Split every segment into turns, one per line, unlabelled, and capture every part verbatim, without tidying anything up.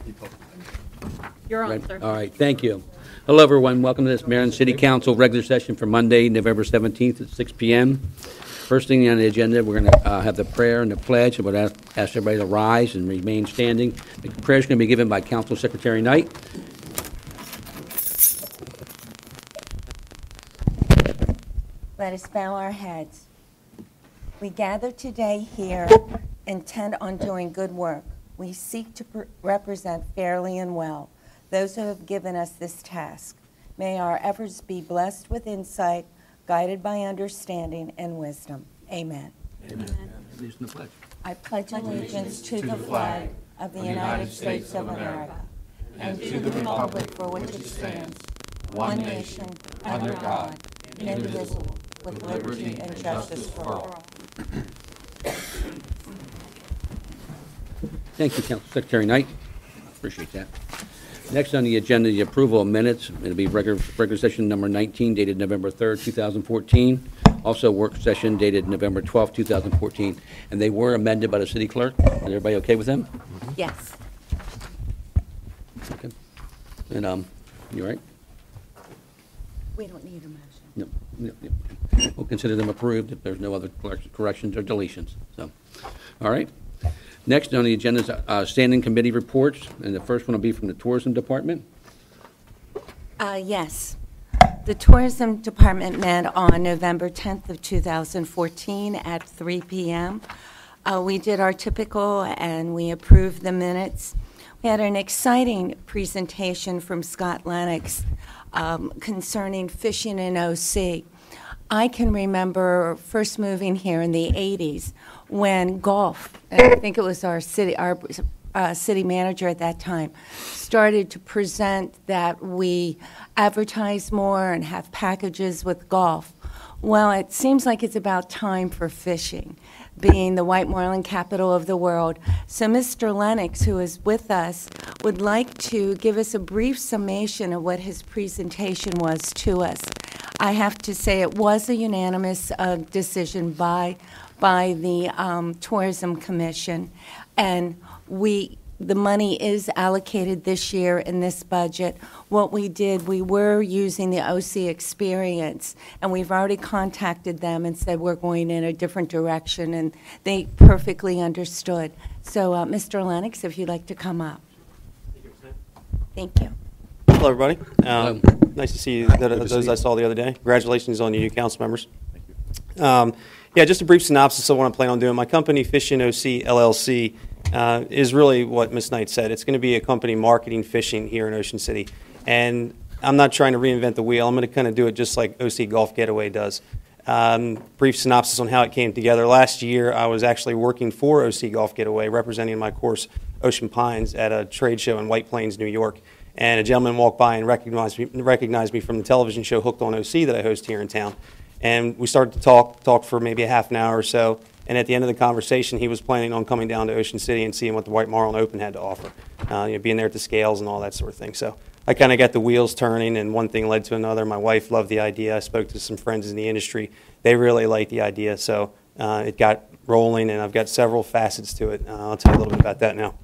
You're on,
Right.
sir.
All right, thank you. Hello, everyone. Welcome to this Marion City Council regular session for Monday, November seventeenth at six p m First thing on the agenda, we're going to uh, have the prayer and the pledge. I would ask, ask everybody to rise and remain standing. The prayer is going to be given by Council Secretary Knight.
Let us bow our heads. We gather today here intent on doing good work. We seek to pr- represent fairly and well those who have given us this task. May our efforts be blessed with insight, guided by understanding and wisdom. Amen.
Amen. Please in the pledge.
I pledge allegiance to the flag of the United States of America and to the republic for which it stands, one nation, under God, indivisible, with liberty and justice for all.
Thank you, Council Secretary Knight. Appreciate that. Next on the agenda, the approval of minutes. It'll be regular, regular session number nineteen dated November third, two thousand fourteen. Also work session dated November twelfth, two thousand fourteen. And they were amended by the city clerk. Is everybody okay with them?
Yes.
Okay. And, um, you all right?
We don't need a motion.
No, no, no. We'll consider them approved if there's no other corrections or deletions. So, all right. Next on the agenda is uh, standing committee reports, and the first one will be from the Tourism Department.
Uh, yes. The Tourism Department met on November tenth of two thousand fourteen at three p m Uh, we did our typical, and we approved the minutes. We had an exciting presentation from Scott Lennox um, concerning fishing in O C. I can remember first moving here in the eighties when golf, and I think it was our city, our uh, city manager at that time, started to present that we advertise more and have packages with golf. Well, it seems like it's about time for fishing, being the white marlin capital of the world. So Mister Lennox, who is with us, would like to give us a brief summation of what his presentation was to us. I have to say it was a unanimous uh, decision by by the um, Tourism Commission, and we the money is allocated this year in this budget. What we did, we were using the O C experience, and we've already contacted them and said we're going in a different direction, and they perfectly understood. So, uh, Mister Lennox, if you'd like to come up. Thank you.
Hello, everybody. Um, nice to see you, the, those I saw the other day. Congratulations on you new council members. Thank you. Um, yeah, just a brief synopsis of what I plan on doing. My company, Fishing O C L L C, uh, is really what Miz Knight said. It's going to be a company marketing fishing here in Ocean City. And I'm not trying to reinvent the wheel. I'm going to kind of do it just like O C Golf Getaway does. Um, brief synopsis on how it came together. Last year, I was actually working for O C Golf Getaway, representing my course, Ocean Pines, at a trade show in White Plains, New York. And a gentleman walked by and recognized me, recognized me from the television show Hooked on O C that I host here in town. And we started to talk, talk for maybe a half an hour or so. And at the end of the conversation, he was planning on coming down to Ocean City and seeing what the White Marlin Open had to offer, uh, you know, being there at the scales and all that sort of thing. So I kind of got the wheels turning, and one thing led to another. My wife loved the idea. I spoke to some friends in the industry. They really liked the idea. So uh, it got rolling, and I've got several facets to it. Uh, I'll tell you a little bit about that now.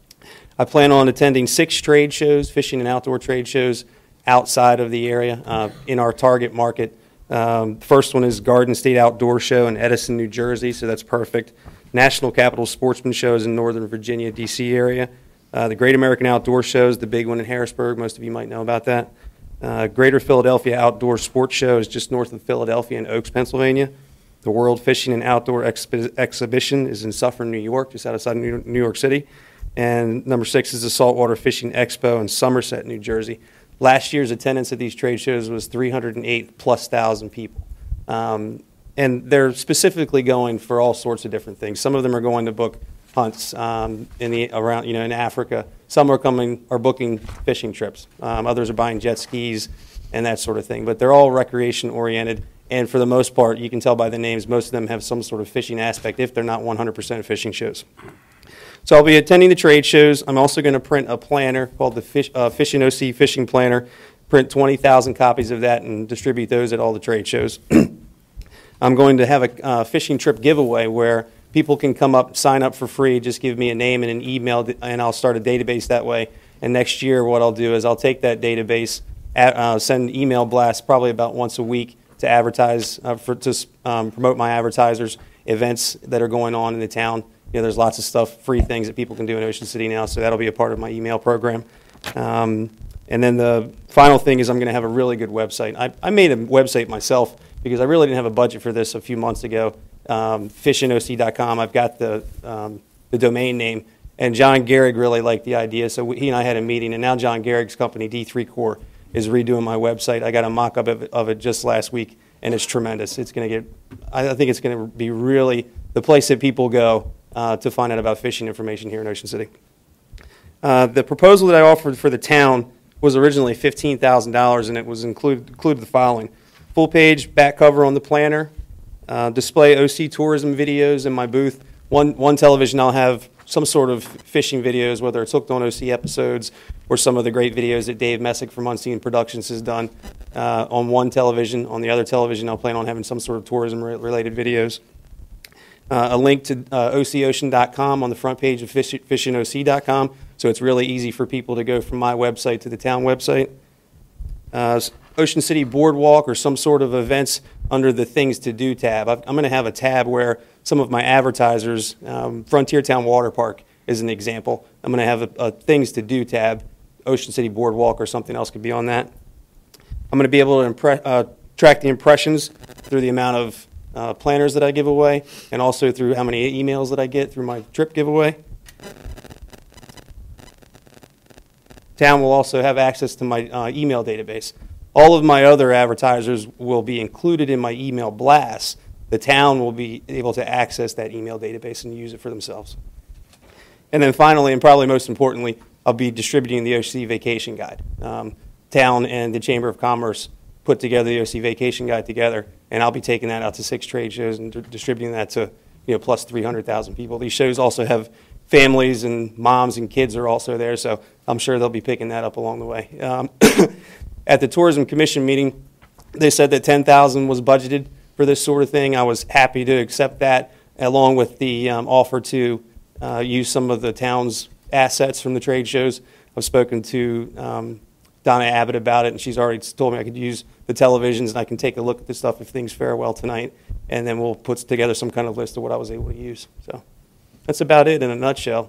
I plan on attending six trade shows, fishing and outdoor trade shows outside of the area uh, in our target market. Um, first one is Garden State Outdoor Show in Edison, New Jersey, so that's perfect. National Capital Sportsman Shows in Northern Virginia, D C area. Uh, the Great American Outdoor Shows, the big one in Harrisburg. Most of you might know about that. Uh, Greater Philadelphia Outdoor Sports Show is just north of Philadelphia in Oaks, Pennsylvania. The World Fishing and Outdoor Expo- Exhibition is in Suffern, New York, just outside New York City. And number six is the Saltwater Fishing Expo in Somerset, New Jersey. Last year's attendance at these trade shows was three hundred eight plus thousand people. Um, and they're specifically going for all sorts of different things. Some of them are going to book hunts um, in the around, you know, in Africa. Some are coming are booking fishing trips. Um, others are buying jet skis and that sort of thing. But they're all recreation oriented. And for the most part, you can tell by the names, most of them have some sort of fishing aspect if they're not one hundred percent fishing shows. So I'll be attending the trade shows. I'm also going to print a planner called the Fish, uh, Fishing O C Fishing Planner, print twenty thousand copies of that and distribute those at all the trade shows. I'm going to have a uh, fishing trip giveaway where people can come up, sign up for free, just give me a name and an email, and I'll start a database that way. And next year, what I'll do is I'll take that database, uh, send email blasts probably about once a week to advertise, uh, for to um, promote my advertisers, events that are going on in the town. You know, there's lots of stuff, free things that people can do in Ocean City now, so that'll be a part of my email program. Um, and then the final thing is I'm going to have a really good website. I, I made a website myself because I really didn't have a budget for this a few months ago. Um, fish in O C dot com. I've got the um, the domain name, and John Gehrig really liked the idea, so we, he and I had a meeting, and now John Gehrig's company, D three Core, is redoing my website. I got a mock-up of it, of it just last week, and it's tremendous. It's going to get, I, I think it's going to be really the place that people go uh, to find out about fishing information here in Ocean City. Uh, the proposal that I offered for the town was originally fifteen thousand dollars, and it was included, included the following: full page back cover on the planner, uh, display O C tourism videos in my booth. One, one television I'll have some sort of fishing videos, whether it's Hooked on O C episodes or some of the great videos that Dave Messick from Unseen Productions has done uh, on one television. On the other television, I'll plan on having some sort of tourism-related videos. Uh, a link to uh, O C ocean dot com on the front page of fish, fishin O C dot com, so it's really easy for people to go from my website to the town website. Uh, Ocean City Boardwalk or some sort of events under the Things to Do tab. I've, I'm going to have a tab where some of my advertisers, um, Frontier Town Water Park is an example. I'm going to have a, a Things to Do tab. Ocean City Boardwalk or something else could be on that. I'm going to be able to impre- uh, track the impressions through the amount of Uh, planners that I give away, and also through how many emails that I get through my trip giveaway. Town will also have access to my uh, email database. All of my other advertisers will be included in my email blasts. The town will be able to access that email database and use it for themselves. And then finally, and probably most importantly, I'll be distributing the O C Vacation Guide. Um, town and the Chamber of Commerce put together the O C Vacation Guide together, and I'll be taking that out to six trade shows and d- distributing that to, you know, plus three hundred thousand people. These shows also have families, and moms and kids are also there, so I'm sure they'll be picking that up along the way. Um, at the Tourism Commission meeting, they said that ten thousand dollars was budgeted for this sort of thing. I was happy to accept that, along with the um, offer to uh, use some of the town's assets from the trade shows. I've spoken to um, Donna Abbott about it, and she's already told me I could use the televisions and I can take a look at the stuff if things fare well tonight, and then we'll put together some kind of list of what I was able to use. So that's about it in a nutshell.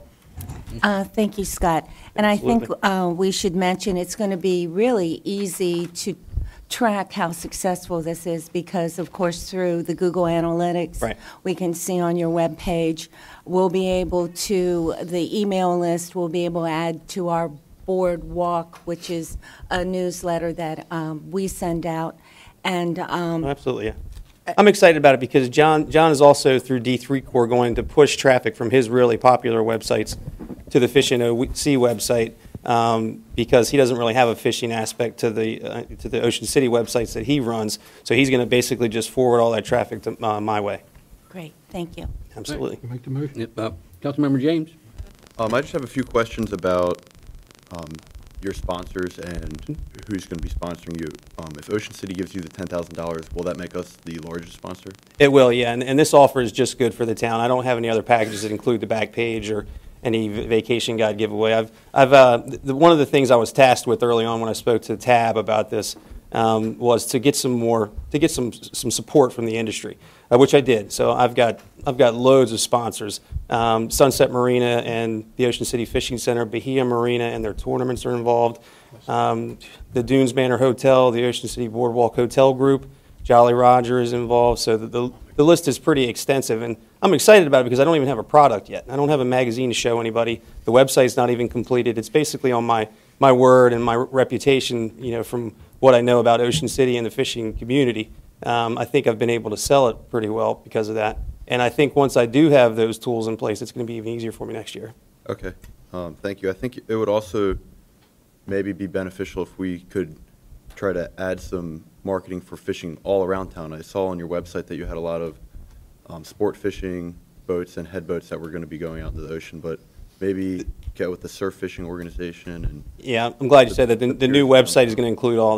Uh, Thank you, Scott. And I think
Absolutely.
uh, we should mention, it's going to be really easy to track how successful this is because, of course, through the Google Analytics,
Right.
we can see on your webpage. We'll be able to, the email list, we'll be able to add to our Boardwalk, which is a newsletter that um, we send out. And um,
Absolutely, yeah. I'm excited about it because John John is also through D three Core going to push traffic from his really popular websites to the Fishin' O C website um, because he doesn't really have a fishing aspect to the uh, to the Ocean City websites that he runs. So he's going to basically just forward all that traffic to uh, my way.
great, thank you.
Absolutely.
Make the motion.
Yep, uh, Councilmember James?
Um, I just have a few questions about um, your sponsors and who's going to be sponsoring you. Um, if Ocean City gives you the ten thousand dollars, will that make us the largest sponsor?
It will, yeah, and, and this offer is just good for the town. I don't have any other packages that include the back page or any v- vacation guide giveaway. I've, I've, uh, the, one of the things I was tasked with early on when I spoke to Tab about this um, was to get some more, to get some some support from the industry, uh, which I did. So I've got I've got loads of sponsors. Um, Sunset Marina and the Ocean City Fishing Center, Bahia Marina and their tournaments are involved. Um, the Dunes Manor Hotel, the Ocean City Boardwalk Hotel Group, Jolly Roger is involved. So the, the, the list is pretty extensive, and I'm excited about it because I don't even have a product yet. I don't have a magazine to show anybody. The website's not even completed. It's basically on my, my word and my reputation, you know, from what I know about Ocean City and the fishing community. Um, I think I've been able to sell it pretty well because of that. And I think once I do have those tools in place, it's going to be even easier for me next year.
Okay, um, thank you. I think it would also maybe be beneficial if we could try to add some marketing for fishing all around town. I saw on your website that you had a lot of um, sport fishing boats and head boats that were going to be going out into the ocean, but maybe get with the surf fishing organization and
Yeah, I'm glad you said that. The, the new website is going to include all that.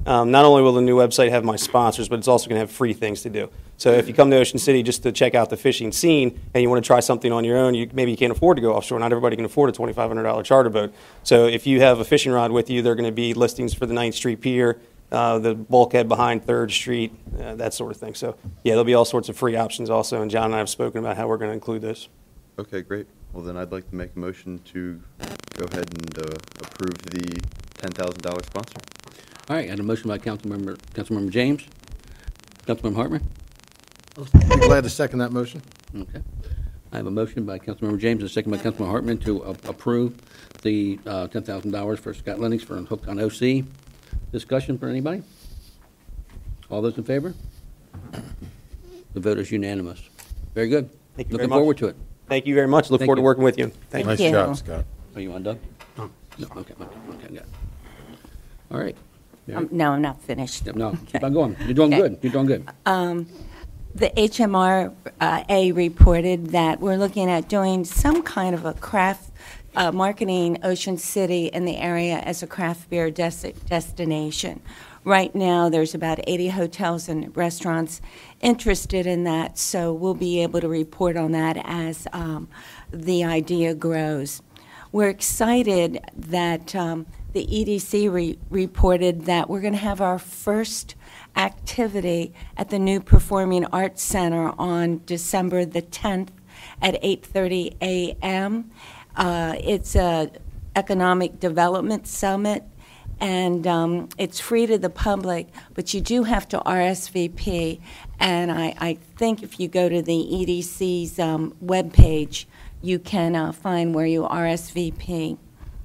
Um, not only will the new website have my sponsors, but it's also going to have free things to do. So if you come to Ocean City just to check out the fishing scene and you want to try something on your own, you, maybe you can't afford to go offshore. Not everybody can afford a twenty-five hundred dollar charter boat. So if you have a fishing rod with you, there are going to be listings for the ninth Street Pier, uh, the bulkhead behind third Street, uh, that sort of thing. So yeah, there'll be all sorts of free options also, and John and I have spoken about how we're going to include this.
Okay, great. Well, then I'd like to make a motion to go ahead and uh, approve the ten thousand dollar sponsor.
All right, I had a motion by Councilmember, Councilmember James. Councilmember Hartman?
I'll be glad to second that motion.
Okay. I have a motion by Councilmember James and a second by Councilmember Hartman to a- approve the uh, ten thousand dollars for Scott Lennox for Hooked on O C. Discussion for anybody? All those in favor? The vote is unanimous. Very good.
Thank you very
Looking
much.
forward to it.
Thank you very much. Look
Thank
forward
you.
to working with you. Thank
Thank
you.
Nice
you.
job, Scott.
Are you on, Doug? No. No, okay, okay, okay, got it. All right. Yeah.
Um, No, I'm not finished.
Yep, No, keep on going. You're doing
Okay.
good. You're doing good.
The H M R uh, A reported that we're looking at doing some kind of a craft, uh, marketing Ocean City in the area as a craft beer des- destination. Right now, there's about eighty hotels and restaurants interested in that, so we'll be able to report on that as um, the idea grows. We're excited that um, the E D C re- reported that we're going to have our first activity at the new Performing Arts Center on December the tenth at eight thirty a m Uh, it's a economic development summit, and um, it's free to the public, but you do have to R S V P. And I, I think if you go to the E D C's um, webpage, you can uh, find where you R S V P.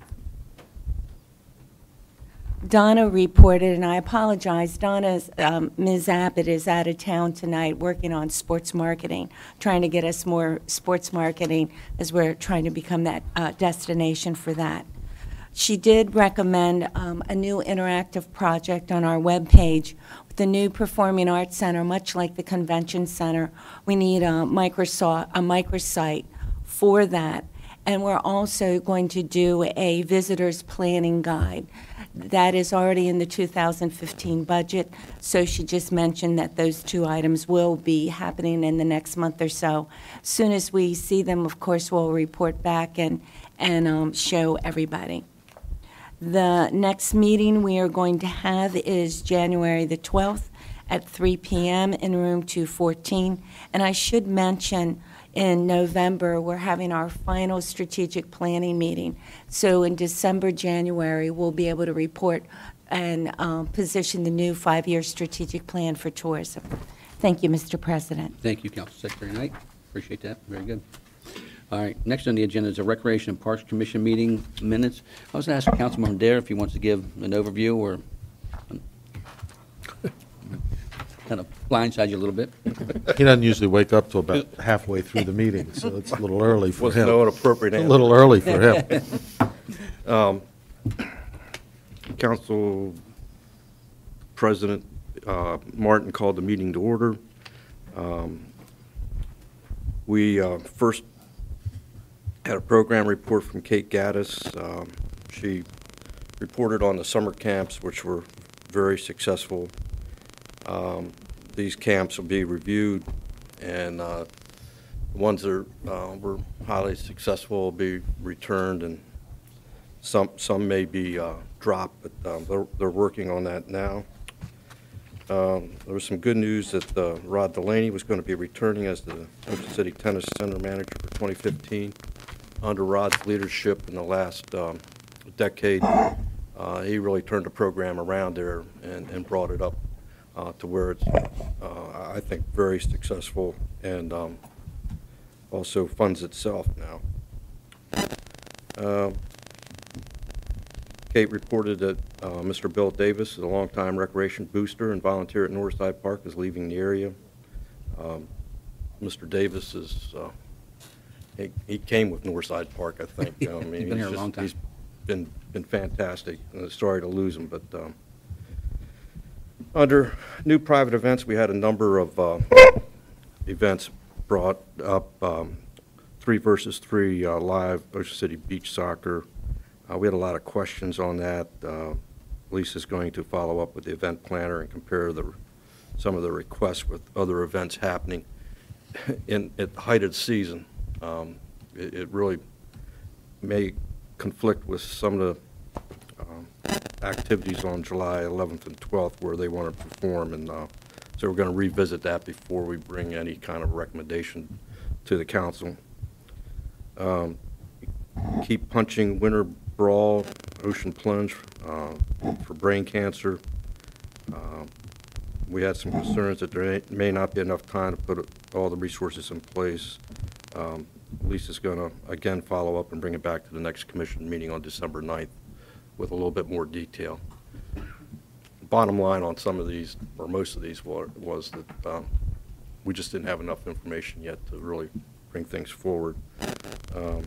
Donna reported, and I apologize, Donna's, um, Miz Abbott is out of town tonight working on sports marketing, trying to get us more sports marketing as we're trying to become that uh, destination for that. She did recommend um, a new interactive project on our webpage with the new Performing Arts Center, much like the Convention Center. We need a Microsoft, a microsite for that. And we're also going to do a visitor's planning guide. That is already in the two thousand fifteen budget, so she just mentioned that those two items will be happening in the next month or so. As soon as we see them, of course, we'll report back and, and um, show everybody. The next meeting we are going to have is January the twelfth at three p m in room two fourteen. And I should mention, in November, we're having our final strategic planning meeting. So in December, January, we'll be able to report and um, position the new five-year strategic plan for tourism. Thank you, Mister President.
Thank you, Council Secretary Knight. Appreciate that. Very good. All right, next on the agenda is a Recreation and Parks Commission meeting minutes. I was going to ask Councilman Dare if he wants to give an overview or kind of blindside you a little bit.
He doesn't usually wake up till about halfway through the meeting, so it's a little early for
Was
him.
no inappropriate
A
answer.
little early for him.
Council President uh, Martin called the meeting to order. Um, We uh, first had a program report from Kate Gaddis. Um, She reported on the summer camps, which were very successful. Um, These camps will be reviewed, and uh, the ones that uh, were highly successful will be returned, and some some may be uh, dropped, but um, they're, they're working on that now. Um, There was some good news that uh, Rod Delaney was going to be returning as the Ocean City Tennis Center manager for twenty fifteen. Under Rod's leadership in the last um, decade, uh, he really turned the program around there and, and brought it up uh, to where it's, uh, I think, very successful, and um, also funds itself now. Uh, Kate reported that uh, Mister Bill Davis, a longtime recreation booster and volunteer at Northside Park, is leaving the area. Um, Mister Davis is, uh, he, he came with Northside Park, I think. I mean,
He's been here a
just-
long time.
He's been, been fantastic. Uh, Sorry to lose him, but um, under new private events, we had a number of uh, events brought up. Um, three versus three uh, live Ocean City Beach Soccer. Uh, we had a lot of questions on that. Uh, Lisa's going to follow up with the event planner and compare the, some of the requests with other events happening in, at the height of the season. Um, It it really may conflict with some of the um, activities on July eleventh and twelfth where they want to perform, and uh, so we're going to revisit that before we bring any kind of recommendation to the council. Um, Keep Punching Winter Brawl, Ocean Plunge uh, for brain cancer. Um, We had some concerns that there may- may not be enough time to put all the resources in place. Um, Lisa's going to, again, follow up and bring it back to the next commission meeting on December ninth with a little bit more detail. Bottom line on some of these, or most of these, wa- was that um, we just didn't have enough information yet to really bring things forward. Um,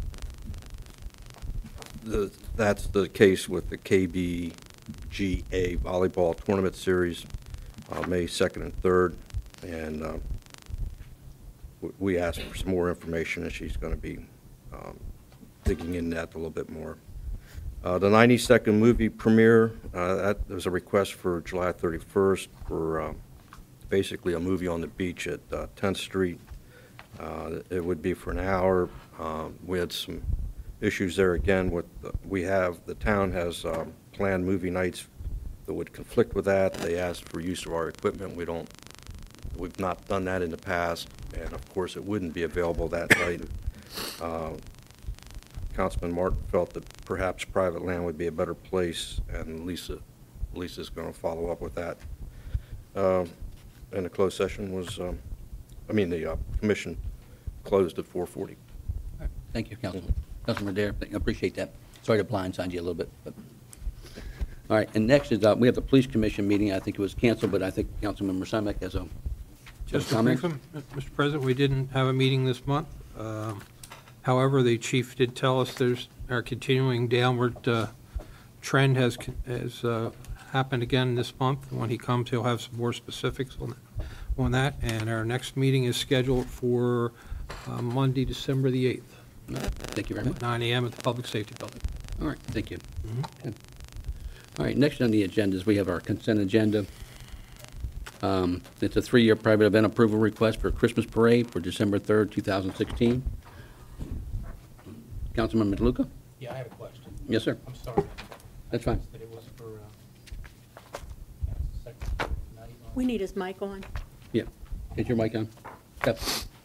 the- That's the case with the K B G A Volleyball Tournament Series, uh, May second and third, and uh, w- we asked for some more information, and she's going to be um, digging in that a little bit more. Uh, The ninety-second movie premiere, uh, that, there was a request for July thirty-first for um, basically a movie on the beach at uh, tenth Street. Uh, It would be for an hour. Um, We had some issues there again with, the- we have, the town has um, planned movie nights that would conflict with that. They asked for use of our equipment. We don't, we've not done that in the past, and of course, it wouldn't be available that night. Uh, Councilman Martin felt that perhaps private land would be a better place, and Lisa, Lisa's going to follow up with that. Uh, And the closed session was, um, I mean, the uh, commission closed at four forty.
Thank you, Councilman. Councilman Dare, I appreciate that. Sorry to blindside you a little bit, but, all right, and next is, uh, we have the police commission meeting. I think it was canceled, but I think Councilmember Simek has a
Just to
comment.
brief him, Mister President, we didn't have a meeting this month. Um, However, the chief did tell us there's, our continuing downward uh, trend has, con- has uh, happened again this month. When he comes, he'll have some more specifics on, on that. And our next meeting is scheduled for uh, Monday, December the eighth,
Thank you very much.
at nine a.m. at the Public Safety Building.
All right, thank you. Okay. All right, next on the agenda is we have our consent agenda. Um, It's a three-year private event approval request for Christmas parade for December third, two thousand sixteen. Councilmember DeLuca?
Yeah, I have a question.
Yes, sir.
I'm sorry.
That's fine.
That it was for, uh, Secretary, not even on-
We need his mic on.
Yeah. Is your mic on? Yep.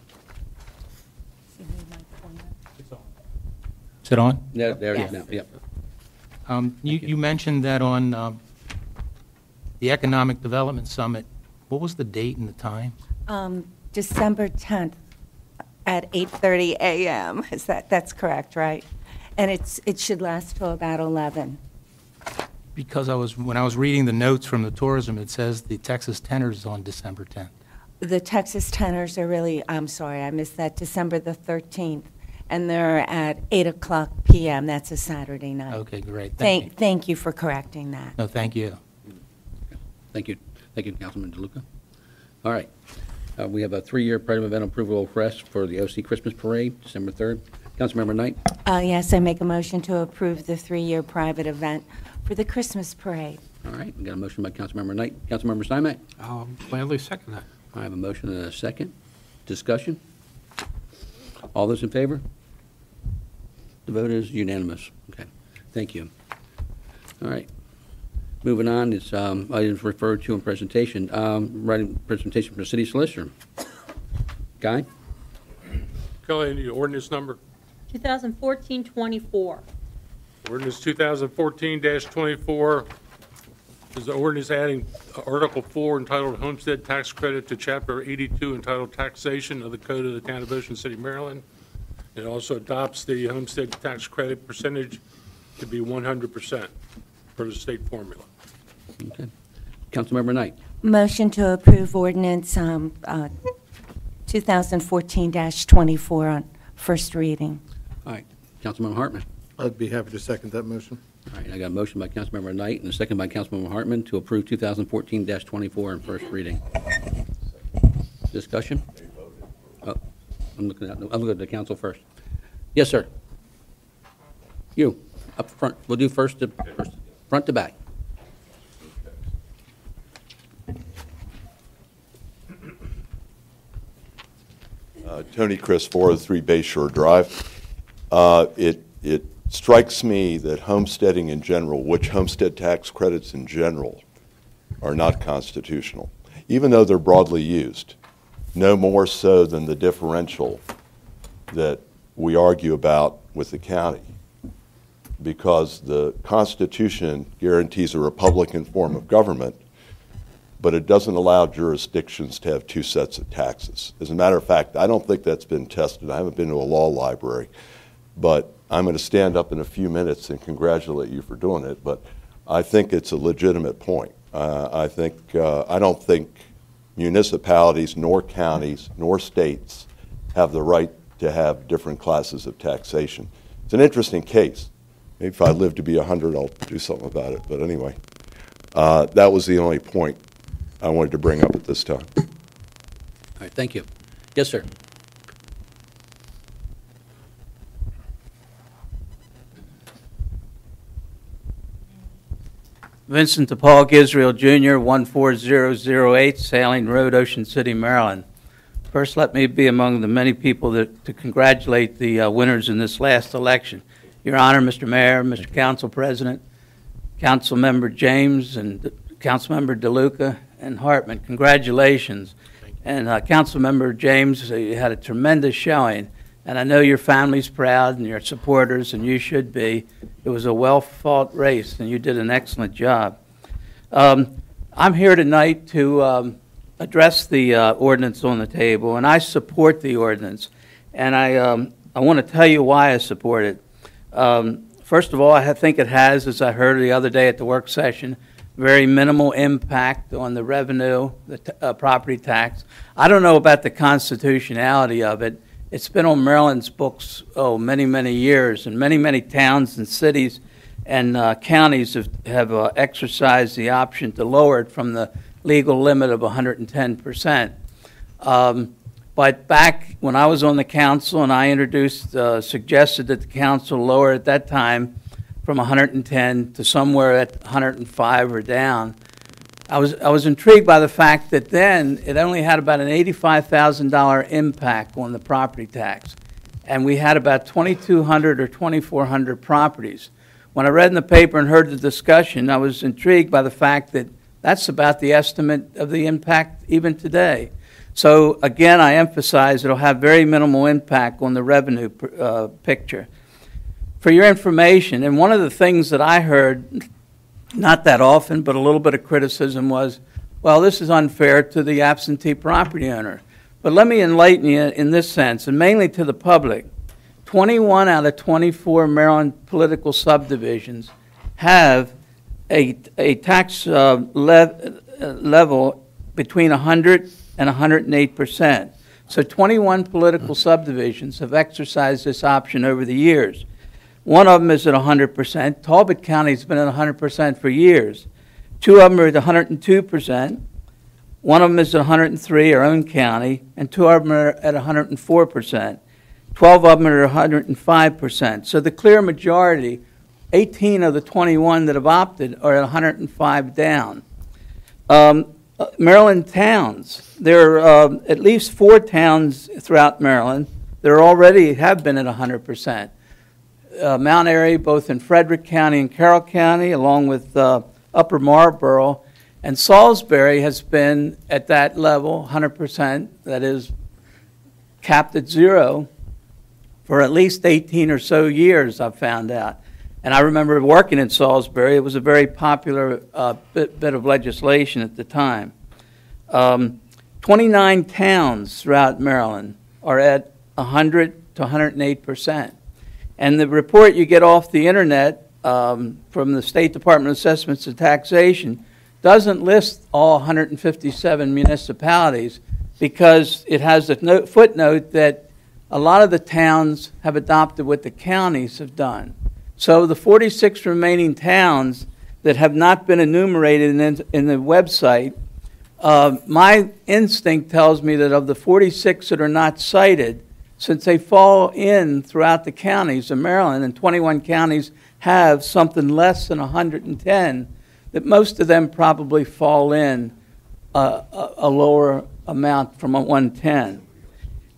It's on. Is it on?
There there it is
Yes.
now, yep.
Um, You
Thank you.
you mentioned that on um, the Economic Development Summit, what was the date and the time?
Um, December tenth at eight thirty a.m. Is that, that's correct, right? And it's, it should last till about eleven.
Because I was, when I was reading the notes from the tourism, it says the Texas Tenors is on December tenth.
The Texas Tenors are really, I'm sorry, I missed that, December the thirteenth, and they're at eight o'clock p.m. That's a Saturday night.
Okay, great. Thank you.
Thank, thank you for correcting that.
No, thank you.
Thank you. Thank you, Councilman DeLuca. All right. Uh, We have a three-year private event approval request for the O C Christmas Parade, December third. Councilmember Knight?
Uh, yes, I make a motion to approve the three-year private event for the Christmas parade.
All right, we got a motion by Councilmember Knight. Councilmember Steinmetz?
I'll gladly second that.
I have a motion and a second. Discussion? All those in favor? The vote is unanimous. Okay, thank you. All right. Moving on, it's um, items referred to in presentation. Um, Writing presentation from the city solicitor. Guy?
Kelly, any ordinance number?
twenty fourteen twenty-four.
Ordinance two thousand fourteen twenty-four is the ordinance adding Article four entitled Homestead Tax Credit to Chapter eighty-two entitled Taxation of the Code of the Town of Ocean City, Maryland. It also adopts the homestead tax credit percentage to be one hundred percent for the state formula.
Okay. Councilmember Knight?
Motion to approve ordinance um, uh, two thousand fourteen twenty-four on first reading.
All right. Councilmember Hartman?
I'd be happy to second that motion.
All right, I got a motion by Councilmember Knight and a second by Councilmember Hartman to approve two thousand fourteen twenty-four in first reading. Discussion? Oh, I'm looking at, I'm looking at the council first. Yes, sir. You, up front. We'll do first to, first, front to back.
Tony Chris, four oh three Bayshore Drive. Uh, It, it strikes me that homesteading in general, which homestead tax credits in general, are not constitutional, even though they're broadly used, no more so than the differential that we argue about with the county, because the Constitution guarantees a Republican form of government, but it doesn't allow jurisdictions to have two sets of taxes. As a matter of fact, I don't think that's been tested. I haven't been to a law library, but I'm going to stand up in a few minutes and congratulate you for doing it, but I think it's a legitimate point. Uh, I think, uh, I don't think municipalities, nor counties, nor states have the right to have different classes of taxation. It's an interesting case. Maybe if I live to be one hundred, I'll do something about it. But anyway, uh, that was the only point I wanted to bring up at this time.
All right, thank you. Yes, sir.
Vincent DePaul Israel Junior, one four zero zero eight Sailing Road, Ocean City, Maryland. First, let me be among the many people that, to congratulate the uh, winners in this last election. Your Honor, Mister Mayor, Mister Council President, Councilmember James, and Councilmember DeLuca and Hartman, congratulations. And uh, Councilmember James, uh, you had a tremendous showing, and I know your family's proud and your supporters, and you should be. It was a well-fought race, and you did an excellent job. Um, I'm here tonight to um, address the uh, ordinance on the table, and I support the ordinance. And I, um, I want to tell you why I support it. Um, first of all, I think it has, as I heard the other day at the work session, very minimal impact on the revenue, the t uh, property tax. I don't know about the constitutionality of it. It's been on Maryland's books, oh, many, many years, and many, many towns and cities and uh, counties have, have uh, exercised the option to lower it from the legal limit of one hundred ten percent. Um, but back when I was on the council and I introduced, uh, suggested that the council lower at that time from one hundred ten to somewhere at one hundred five or down, I was, I was intrigued by the fact that then it only had about an eighty-five thousand dollar impact on the property tax. And we had about twenty-two hundred or twenty-four hundred properties. When I read in the paper and heard the discussion, I was intrigued by the fact that that's about the estimate of the impact even today. So again, I emphasize it'll have very minimal impact on the revenue uh, picture. For your information, and one of the things that I heard, not that often, but a little bit of criticism was, well, this is unfair to the absentee property owner. But let me enlighten you in this sense, and mainly to the public. twenty-one out of twenty-four Maryland political subdivisions have a, a tax uh, le level between one hundred and one hundred eight percent. So twenty-one political subdivisions have exercised this option over the years. One of them is at one hundred percent. Talbot County's been at one hundred percent for years. Two of them are at one hundred two percent. One of them is at one hundred three, our own county, and two of them are at one hundred four percent. twelve of them are at one hundred five percent. So the clear majority, eighteen of the twenty-one that have opted, are at one hundred five down. Um, uh, Maryland towns, there are uh, at least four towns throughout Maryland that are already have been at one hundred percent. Uh, Mount Airy, both in Frederick County and Carroll County, along with uh, Upper Marlboro, and Salisbury has been at that level, one hundred percent, that is capped at zero, for at least eighteen or so years, I've found out. And I remember working in Salisbury. It was a very popular uh, bit, bit of legislation at the time. Um, twenty-nine towns throughout Maryland are at one hundred to one hundred eight percent. And the report you get off the internet um, from the State Department of Assessments and Taxation doesn't list all one hundred fifty-seven municipalities, because it has a note, footnote that a lot of the towns have adopted what the counties have done. So the forty-six remaining towns that have not been enumerated in, in the website, uh, my instinct tells me that of the forty-six that are not cited, since they fall in throughout the counties of Maryland, and twenty-one counties have something less than one hundred ten, that most of them probably fall in uh, a, a lower amount from a one ten.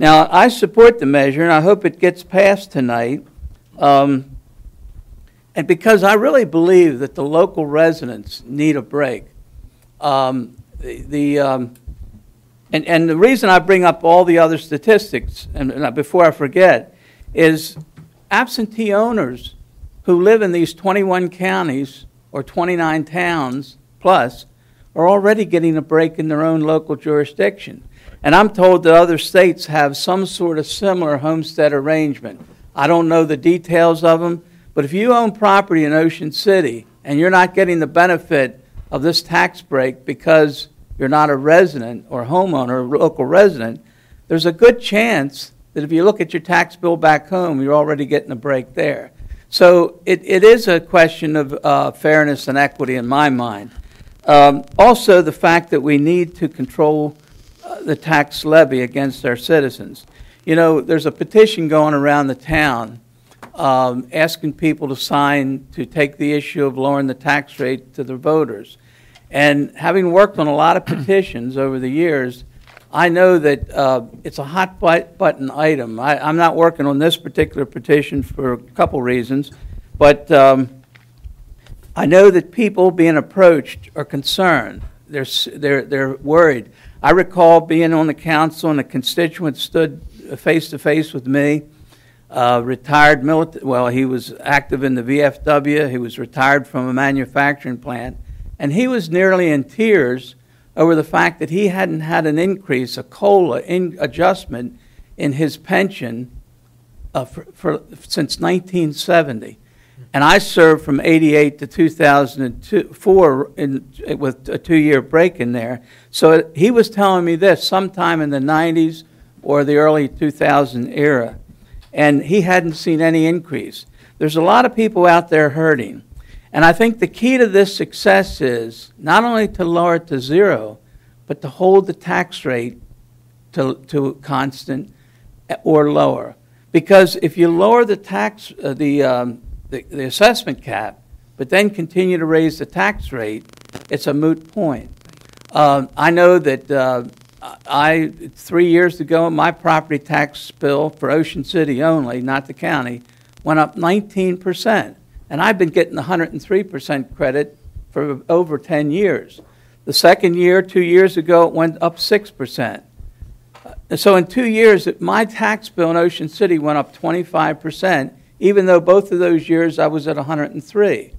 Now, I support the measure, and I hope it gets passed tonight, um, and because I really believe that the local residents need a break. Um, the, the um, and, and the reason I bring up all the other statistics, and, and before I forget, is absentee owners who live in these twenty-one counties or twenty-nine towns plus are already getting a break in their own local jurisdiction. And I'm told that other states have some sort of similar homestead arrangement. I don't know the details of them, but if you own property in Ocean City and you're not getting the benefit of this tax break because you're not a resident or homeowner or local resident, there's a good chance that if you look at your tax bill back home, you're already getting a break there. So it, it is a question of uh, fairness and equity in my mind. Um, also, the fact that we need to control uh, the tax levy against our citizens. You know, there's a petition going around the town um, asking people to sign to take the issue of lowering the tax rate to the voters. And having worked on a lot of petitions over the years, I know that uh, it's a hot button item. I, I'm not working on this particular petition for a couple reasons, but um, I know that people being approached are concerned. They're, they're, they're worried. I recall being on the council and a constituent stood face-to-face with me, uh, retired military, well, he was active in the V F W, he was retired from a manufacturing plant, and he was nearly in tears over the fact that he hadn't had an increase, a COLA in adjustment in his pension uh, for, for, since nineteen seventy. And I served from eighty-eight to two thousand four in, with a two-year break in there. So he was telling me this sometime in the nineties or the early two thousand era, and he hadn't seen any increase. There's a lot of people out there hurting. And I think the key to this success is not only to lower it to zero, but to hold the tax rate to, to constant or lower. Because if you lower the tax, uh, the, um, the, the assessment cap, but then continue to raise the tax rate, it's a moot point. Uh, I know that uh, I, three years ago, my property tax bill for Ocean City only, not the county, went up nineteen percent. And I've been getting one hundred three percent credit for over ten years. The second year, two years ago, it went up six percent. Uh, so in two years, my tax bill in Ocean City went up twenty-five percent, even though both of those years I was at one hundred three.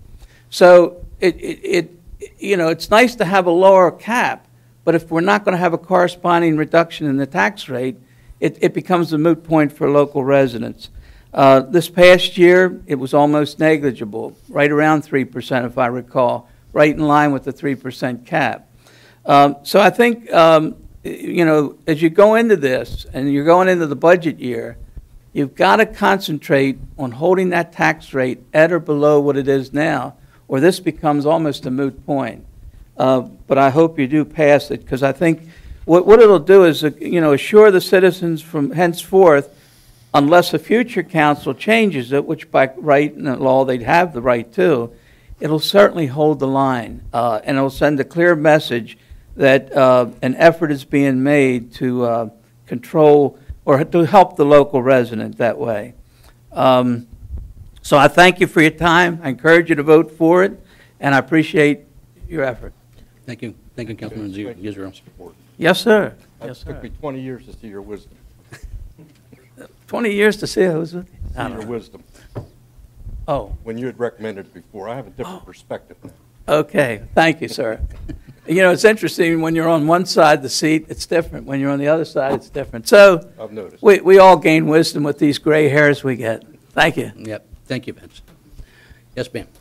So it, it, it, you know, it's nice to have a lower cap, but if we're not going to have a corresponding reduction in the tax rate, it, it becomes a moot point for local residents. Uh, this past year, it was almost negligible, right around three percent, if I recall, right in line with the three percent cap. Um, so I think, um, you know, as you go into this, and you're going into the budget year, you've got to concentrate on holding that tax rate at or below what it is now, or this becomes almost a moot point. Uh, but I hope you do pass it, because I think what, what it'll do is, uh, you know, assure the citizens from henceforth, unless a future council changes it, which by right and law they'd have the right to, it'll certainly hold the line, uh, and it'll send a clear message that uh, an effort is being made to uh, control or to help the local resident that way. Um, so I thank you for your time. I encourage you to vote for it, and I appreciate your effort.
Thank you. Thank you, Councilman Israel.
Yes, sir.
It
Yes,
took
sir.
me twenty years to see your wisdom.
twenty years to see who's with you. I
See
don't
your
know.
wisdom.
Oh,
When you had recommended it before, I have a different perspective now.
okay. Thank you, sir. You know, it's interesting, when you're on one side of the seat, it's different. When you're on the other side, it's different. So
I've noticed.
we, we all gain wisdom with these gray hairs we get. Thank you.
Yep. Thank you, Vince. Yes, ma'am.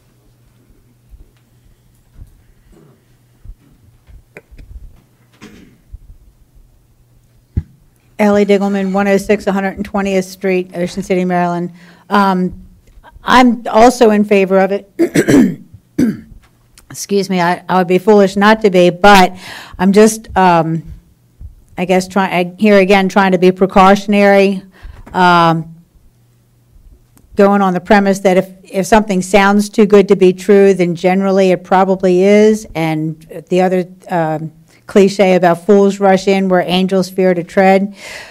Ellie Diggleman, one oh six one hundred twentieth Street, Ocean City, Maryland. Um, I'm also in favor of it. Excuse me, I, I would be foolish not to be, but I'm just, um, I guess, trying, here again, trying to be precautionary, um, going on the premise that if, if something sounds too good to be true, then generally it probably is, and the other um, cliche about fools rush in where angels fear to tread.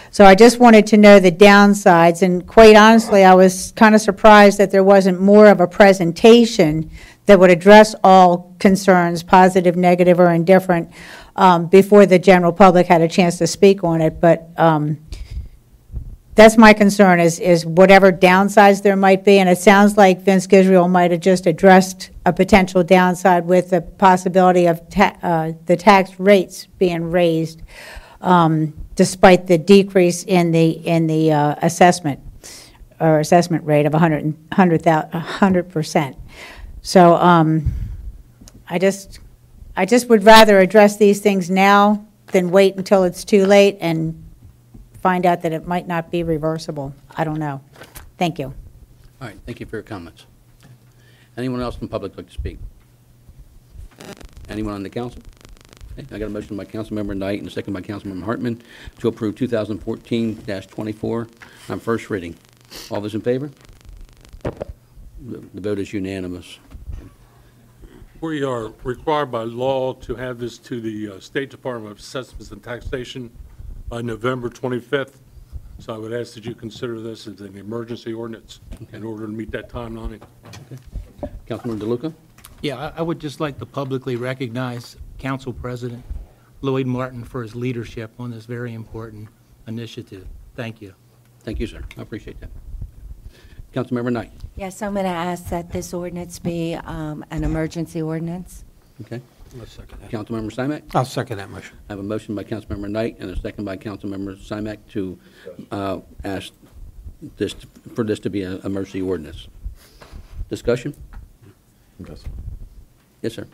So I just wanted to know the downsides, and quite honestly, I was kind of surprised that there wasn't more of a presentation that would address all concerns, positive, negative, or indifferent, um, before the general public had a chance to speak on it. But um, that's my concern, is, is whatever downsides there might be, and it sounds like Vince Gisriel might have just addressed a potential downside with the possibility of ta uh, the tax rates being raised, um, despite the decrease in the, in the uh, assessment, or assessment rate of one hundred percent. So um, I just, I just would rather address these things now than wait until it's too late and find out that it might not be reversible. I don't know. Thank you.
All right, thank you for your comments. Anyone else from the public like to speak? Anyone on the council? Okay, I got a motion by Councilmember Knight and a second by Councilmember Hartman to approve two thousand fourteen dash twenty-four on first reading. All those in favor? The the vote is unanimous.
We are required by law to have this to the uh, State Department of Assessments and Taxation by November twenty-fifth. So I would ask that you consider this as an emergency ordinance in order to meet that timeline.
Okay. Councilman DeLuca?
Yeah, I, I would just like to publicly recognize Council President Lloyd Martin for his leadership on this very important initiative. Thank you.
Thank you, sir. I appreciate that. Councilmember Knight?
Yes, I'm going to ask that this ordinance be um, an emergency ordinance.
Okay.
I'll second that.
Councilmember Simek?
I'll second that motion.
I have a motion by Councilmember Knight and a second by Councilmember Simek to uh, ask this, for this to be an emergency ordinance. Discussion?
Yes.
Yes, sir.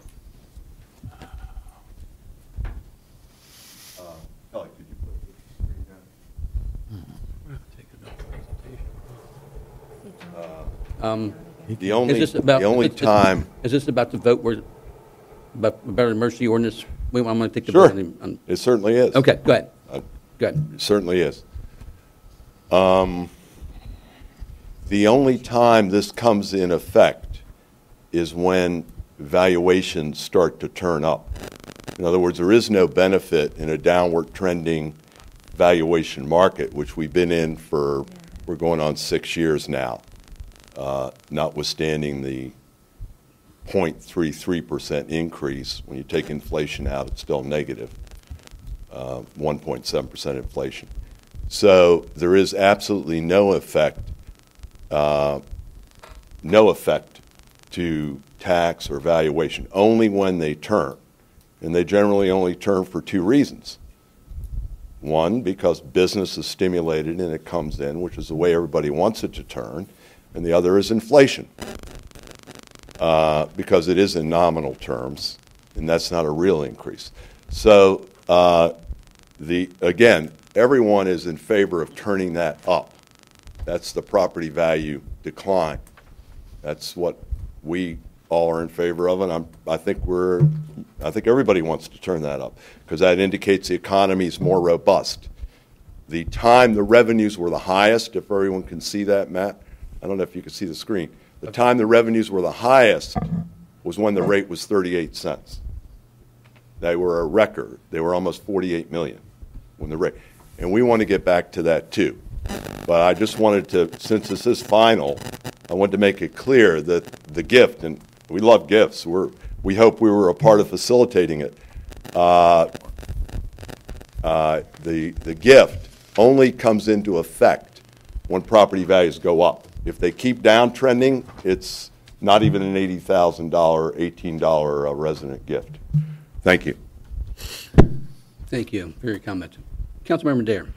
Um,
The only,
is this about-
the only
is- is-
time,
Is this about the vote, where, about, about an emergency ordinance? Wait, I'm going to take the
sure,
vote. on- on-
it certainly is.
Okay, go ahead.
Uh,
Go ahead.
It certainly is. Um, The only time this comes in effect is when valuations start to turn up. In other words, there is no benefit in a downward trending valuation market, which we've been in for, we're going on six years now, uh, notwithstanding the zero point three three percent increase. When you take inflation out, it's still negative, uh, one point seven percent inflation. So there is absolutely no effect, uh, no effect to tax or valuation, only when they turn. And they generally only turn for two reasons. One, because business is stimulated and it comes in, which is the way everybody wants it to turn. And the other is inflation, uh, because it is in nominal terms, and that's not a real increase. So, uh, the again, everyone is in favor of turning that up. That's the property value decline. That's what we all are in favor of, and I'm, I think we're, I think everybody wants to turn that up, because that indicates the economy is more robust. The time the revenues were the highest, if everyone can see that, Matt, I don't know if you can see the screen. The time the revenues were the highest was when the rate was thirty-eight cents. They were a record. They were almost forty-eight million when the rate, and we want to get back to that too. But I just wanted to, since this is final, I wanted to make it clear that the gift, and we love gifts. We're, we hope we were a part of facilitating it. Uh, uh, the, the gift only comes into effect when property values go up. If they keep downtrending, it's not even an eighty thousand dollar, eighteen dollar uh, resident gift. Thank you.
Thank you for your comment. Councilmember Dare.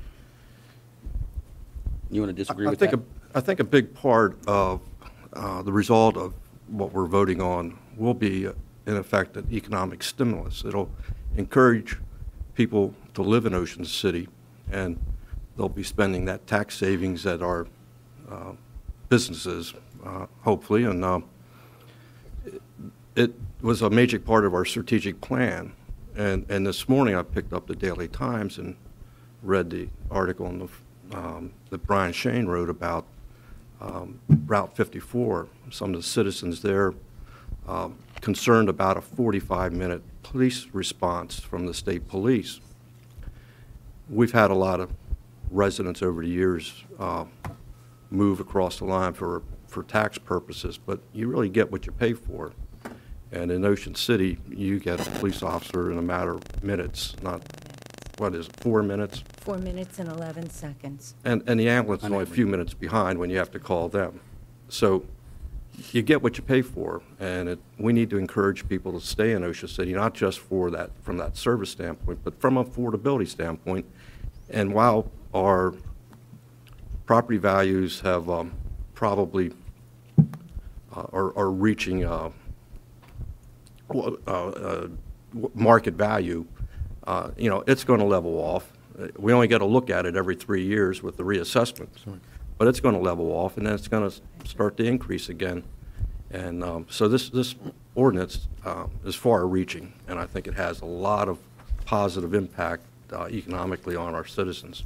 You want to disagree
I
with
think
that?
a, I think a big part of uh, the result of what we're voting on will be, uh, in effect, an economic stimulus. It'll encourage people to live in Ocean City, and they'll be spending that tax savings at our uh, businesses, uh, hopefully. And uh, it, it was a major part of our strategic plan. And, and this morning I picked up the Daily Times and read the article in the Um, that Brian Shane wrote about um, Route fifty-four. Some of the citizens there um, concerned about a forty-five minute police response from the state police. We've had a lot of residents over the years uh, move across the line for, for tax purposes, but you really get what you pay for. And in Ocean City, you get a police officer in a matter of minutes, not, what is it, four minutes?
Four minutes and eleven seconds.
And, and the ambulance is only a few minutes behind when you have to call them. So you get what you pay for, and it, we need to encourage people to stay in Ocean City, not just for that, from that service standpoint, but from an affordability standpoint. And while our property values have um, probably uh, are, are reaching uh, uh, uh, market value, uh, you know, it's going to level off. We only get to look at it every three years with the reassessment, but it's going to level off, and then it's going to start to increase again. And um, so this this ordinance uh, is far-reaching, and I think it has a lot of positive impact uh, economically on our citizens.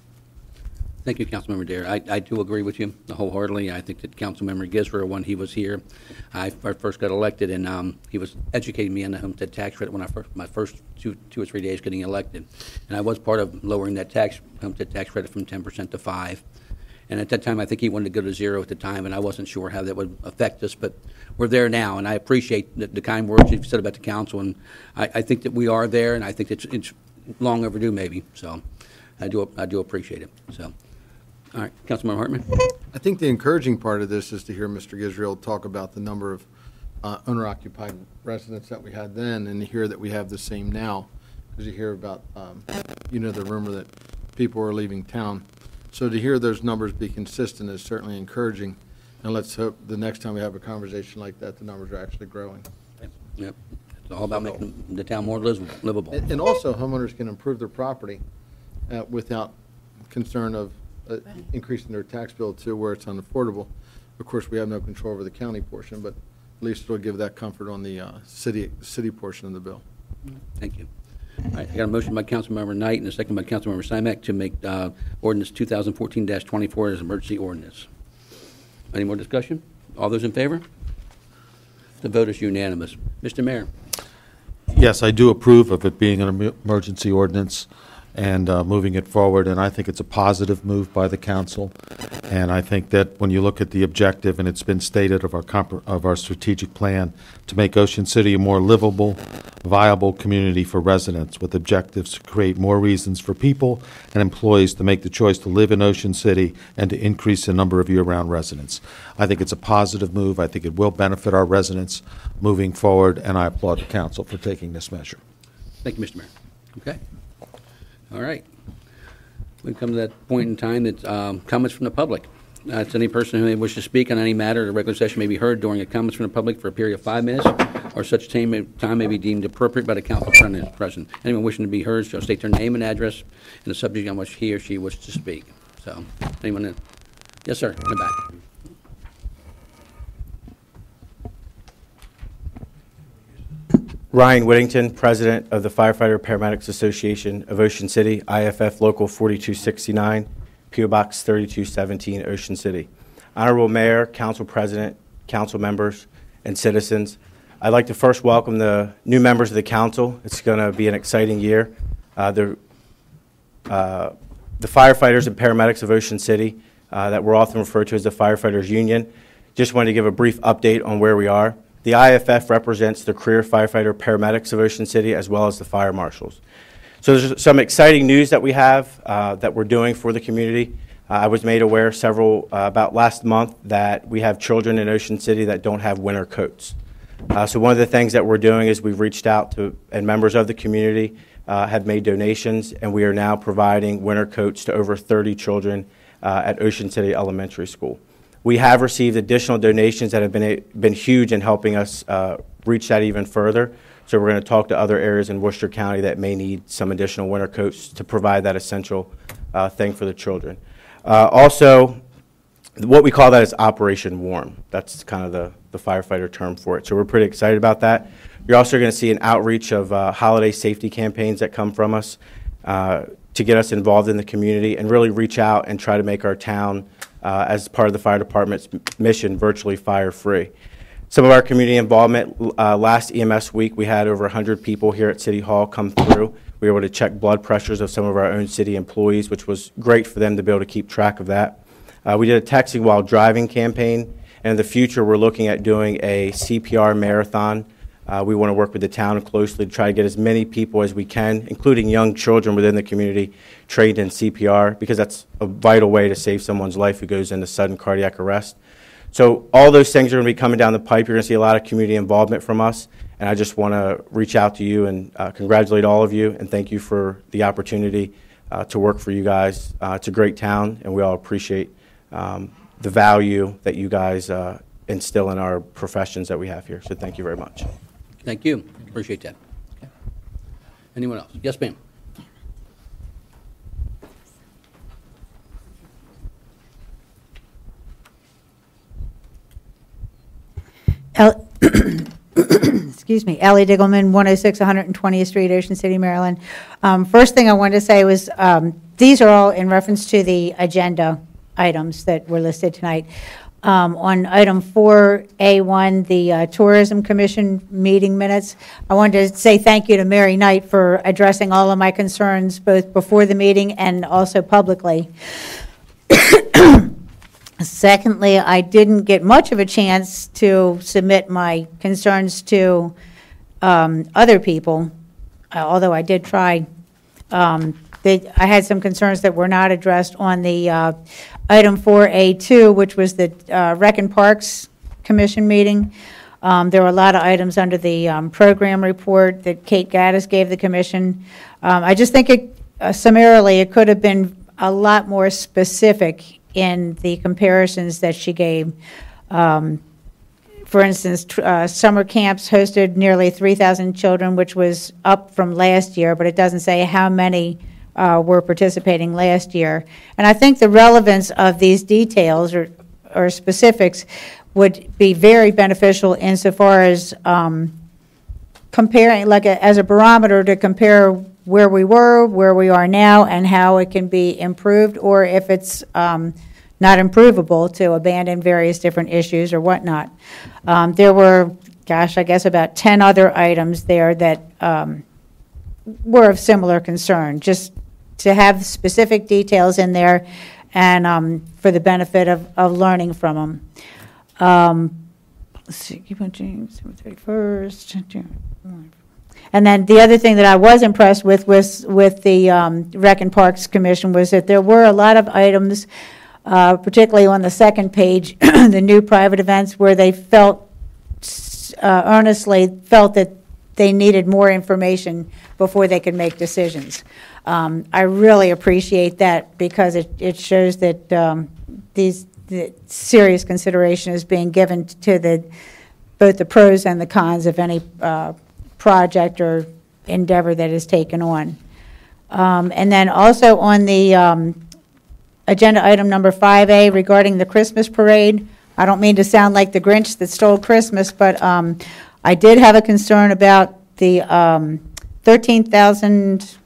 Thank you, Councilmember Dare. I, I do agree with you wholeheartedly. I think that Councilmember Gisler, when he was here, I f- first got elected, and um, he was educating me on the homestead tax credit when I first, my first two, two or three days getting elected. And I was part of lowering that tax, homestead tax credit from ten percent to five. And at that time, I think he wanted to go to zero at the time, and I wasn't sure how that would affect us, but we're there now, and I appreciate the, the kind words you've said about the council, and I, I think that we are there, and I think it's, it's long overdue maybe, so I do, I do appreciate it, so. All right, Councilmember Hartman.
I think the encouraging part of this is to hear Mister Israel talk about the number of uh, owner-occupied residents that we had then, and to hear that we have the same now, because you hear about, um, you know, the rumor that people are leaving town. So to hear those numbers be consistent is certainly encouraging, and let's hope the next time we have a conversation like that, the numbers are actually growing.
Yep, it's all about making the town more livable.
And and also, homeowners can improve their property uh, without concern of uh, increasing their tax bill to where it's unaffordable. Of course, we have no control over the county portion, but at least it'll give that comfort on the uh, city city portion of the bill.
Thank you. All right, I got a motion by Councilmember Knight and a second by Councilmember Simek to make uh, ordinance two thousand fourteen dash twenty-four as emergency ordinance. Any more discussion? All those in favor? The vote is unanimous. Mister Mayor.
Yes, I do approve of it being an em- emergency ordinance and uh, moving it forward, and I think it's a positive move by the council. And I think that when you look at the objective, and it's been stated of our comp- of our strategic plan, to make Ocean City a more livable, viable community for residents, with objectives to create more reasons for people and employees to make the choice to live in Ocean City and to increase the number of year-round residents. I think it's a positive move. I think it will benefit our residents moving forward, and I applaud the council for taking this measure.
Thank you, Mister Mayor. Okay. All right. We've come to that point in time that um, comments from the public. Uh, it's any person who may wish to speak on any matter, the regular session may be heard during a comments from the public for a period of five minutes, or such time may, time may be deemed appropriate by the council president. Anyone wishing to be heard shall state their name and address and the subject on which he or she wishes to speak. So, anyone? In? Yes, sir. In the back.
Ryan Whittington, President of the Firefighter Paramedics Association of Ocean City, I F F Local forty-two sixty-nine, P O Box thirty-two seventeen, Ocean City. Honorable Mayor, Council President, Council members, and citizens, I'd like to first welcome the new members of the Council. It's going to be an exciting year. Uh, the, uh, the firefighters and paramedics of Ocean City, uh, that we're often referred to as the Firefighters Union, just wanted to give a brief update on where we are. The I F F represents the career firefighter paramedics of Ocean City as well as the fire marshals. So there's some exciting news that we have uh, that we're doing for the community. Uh, I was made aware several, uh, about last month, that we have children in Ocean City that don't have winter coats. Uh, so one of the things that we're doing is we've reached out to, and members of the community uh, have made donations, and we are now providing winter coats to over thirty children uh, at Ocean City Elementary School. We have received additional donations that have been, a, been huge in helping us uh, reach that even further. So we're going to talk to other areas in Worcester County that may need some additional winter coats to provide that essential uh, thing for the children. Uh, also, what we call that is Operation Warm. That's kind of the, the firefighter term for it. So we're pretty excited about that. You're also going to see an outreach of uh, holiday safety campaigns that come from us uh, to get us involved in the community and really reach out and try to make our town, uh, as part of the fire department's mission, virtually fire-free. Some of our community involvement, uh, last E M S week, we had over one hundred people here at City Hall come through. We were able to check blood pressures of some of our own city employees, which was great for them to be able to keep track of that. Uh, we did a texting while driving campaign, and in the future we're looking at doing a C P R marathon. Uh, we want to work with the town closely to try to get as many people as we can, including young children within the community, trained in C P R, because that's a vital way to save someone's life who goes into sudden cardiac arrest. So all those things are going to be coming down the pipe. You're going to see a lot of community involvement from us, and I just want to reach out to you and uh, congratulate all of you and thank you for the opportunity uh, to work for you guys. Uh, it's a great town, and we all appreciate um, the value that you guys uh, instill in our professions that we have here. So thank you very much.
Thank you. Appreciate that. Okay. Anyone else? Yes, ma'am.
El- Excuse me, Ally Diggelman, one oh six one hundred twentieth Street, Ocean City, Maryland. Um, First thing I wanted to say was, um, these are all in reference to the agenda items that were listed tonight. Um, On item four A one, the uh, Tourism Commission meeting minutes, I wanted to say thank you to Mary Knight for addressing all of my concerns, both before the meeting and also publicly. Secondly, I didn't get much of a chance to submit my concerns to um, other people, uh, although I did try. Um, they, I had some concerns that were not addressed on the uh, item four A two, which was the uh, Rec and Parks Commission meeting. Um, there were a lot of items under the um, program report that Kate Gaddis gave the commission. Um, I just think it, uh, summarily, it could have been a lot more specific in the comparisons that she gave. Um, for instance, tr- uh, summer camps hosted nearly three thousand children, which was up from last year, but it doesn't say how many uh, were participating last year. And I think the relevance of these details or, or specifics would be very beneficial insofar as um, comparing, like a, as a barometer to compare where we were, where we are now, and how it can be improved, or if it's um, not improvable, to abandon various different issues or whatnot. Um, there were, gosh, I guess about ten other items there that um, were of similar concern, just to have specific details in there and um, for the benefit of, of learning from them. Um, let's see, keep on James, thirty-first. And then the other thing that I was impressed with was with the um, Rec and Parks Commission was that there were a lot of items, uh, particularly on the second page, the new private events, where they felt uh, earnestly felt that they needed more information before they could make decisions. Um, I really appreciate that because it, it shows that um, these the serious consideration is being given to the both the pros and the cons of any uh, project or endeavor that is taken on. Um, and then also on the um, agenda item number five A regarding the Christmas parade, I don't mean to sound like the Grinch that stole Christmas, but um, I did have a concern about the um, thirteen thousand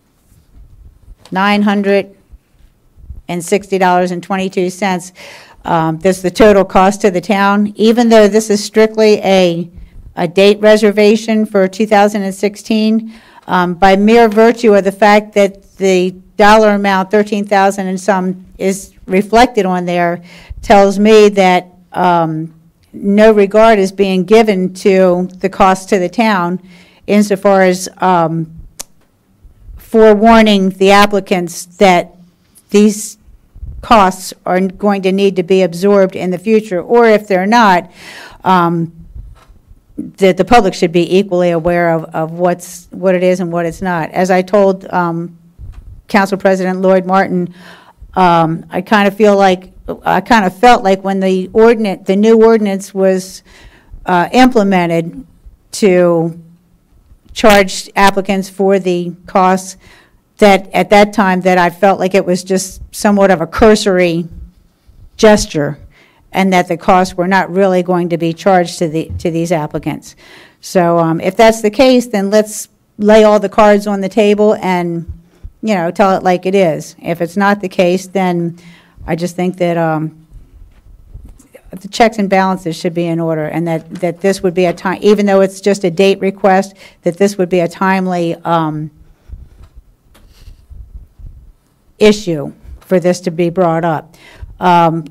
nine hundred sixty dollars and twenty-two cents. Um, this is the total cost to the town. Even though this is strictly a a date reservation for two thousand sixteen, um, by mere virtue of the fact that the dollar amount, thirteen thousand and some, is reflected on there, tells me that um, no regard is being given to the cost to the town insofar as um, forewarning the applicants that these costs are going to need to be absorbed in the future, or if they're not, um, that the public should be equally aware of, of what's what it is and what it's not. As I told um, Council President Lloyd Martin, um, I kind of feel like I kind of felt like when the ordinance, the new ordinance was uh, implemented to charge applicants for the costs, that at that time that I felt like it was just somewhat of a cursory gesture, and that the costs were not really going to be charged to the to these applicants. So um, if that's the case, then let's lay all the cards on the table and, you know, tell it like it is. If it's not the case, then I just think that um, the checks and balances should be in order, and that, that this would be a time, even though it's just a date request, that this would be a timely um, issue for this to be brought up. Um,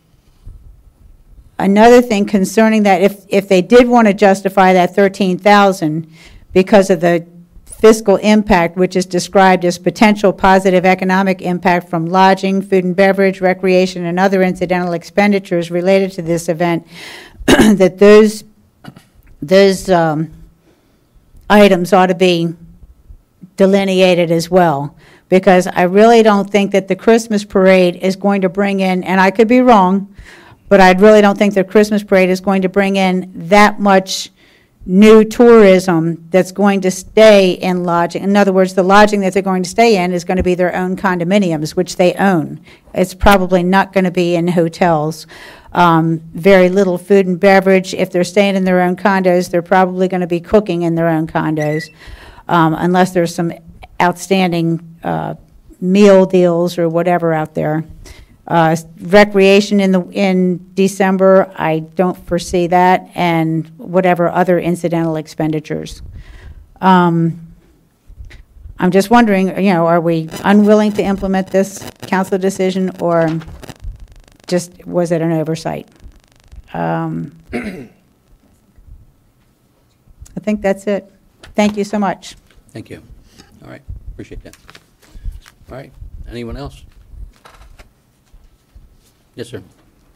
Another thing concerning that, if, if they did want to justify that thirteen thousand because of the fiscal impact, which is described as potential positive economic impact from lodging, food and beverage, recreation, and other incidental expenditures related to this event, that those, those um, items ought to be delineated as well. Because I really don't think that the Christmas parade is going to bring in, and I could be wrong, but I really don't think the Christmas parade is going to bring in that much new tourism that's going to stay in lodging. In other words, the lodging that they're going to stay in is going to be their own condominiums, which they own. It's probably not going to be in hotels. Um, very little food and beverage. If they're staying in their own condos, they're probably going to be cooking in their own condos, um, unless there's some outstanding uh, meal deals or whatever out there. Uh, recreation in the in December, I don't foresee that, and whatever other incidental expenditures. Um, I'm just wondering, you know, are we unwilling to implement this council decision, or just was it an oversight? Um, I think that's it. Thank you so much.
Thank you. All right, appreciate that. All right, anyone else? Yes, sir.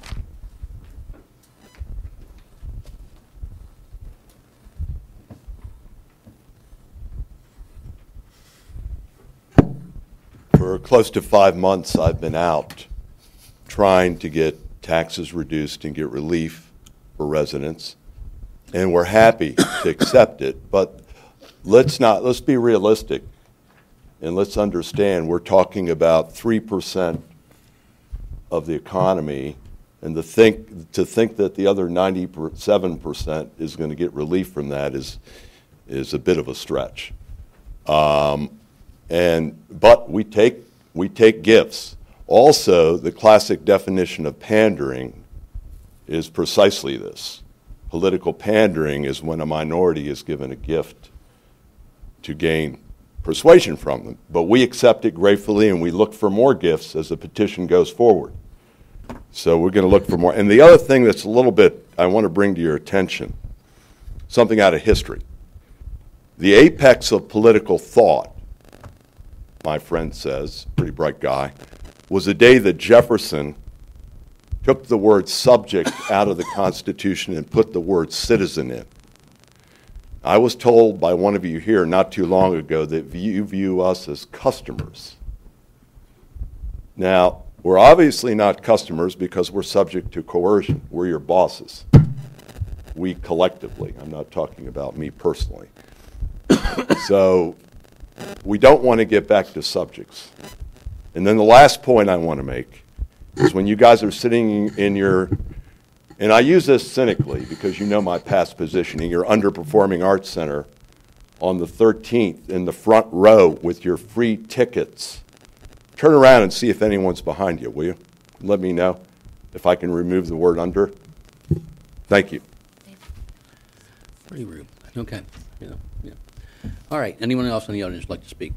For close to five months, I've been out trying to get taxes reduced and get relief for residents, and we're happy to accept it. But let's not, let's be realistic, and let's understand we're talking about three percent of the economy, and to think to think that the other ninety-seven percent is going to get relief from that is is a bit of a stretch. Um, and but we take we take gifts. Also, the classic definition of pandering is precisely this. Political pandering is when a minority is given a gift to gain persuasion from them. But we accept it gratefully, and we look for more gifts as the petition goes forward. So we're going to look for more. And the other thing that's a little bit I want to bring to your attention, something out of history. The apex of political thought, my friend says, pretty bright guy, was the day that Jefferson took the word subject out of the Constitution and put the word citizen in. I was told by one of you here not too long ago that you view us as customers. Now, we're obviously not customers because we're subject to coercion. We're your bosses. We collectively. I'm not talking about me personally. So we don't want to get back to subjects. And then the last point I want to make is when you guys are sitting in your, and I use this cynically because you know my past positioning, your underperforming arts center on the thirteenth in the front row with your free tickets. Turn around and see if anyone's behind you, will you? Let me know if I can remove the word under. Thank you.
Pretty rude. Okay. Yeah, yeah. All right. Anyone else in the audience like to speak?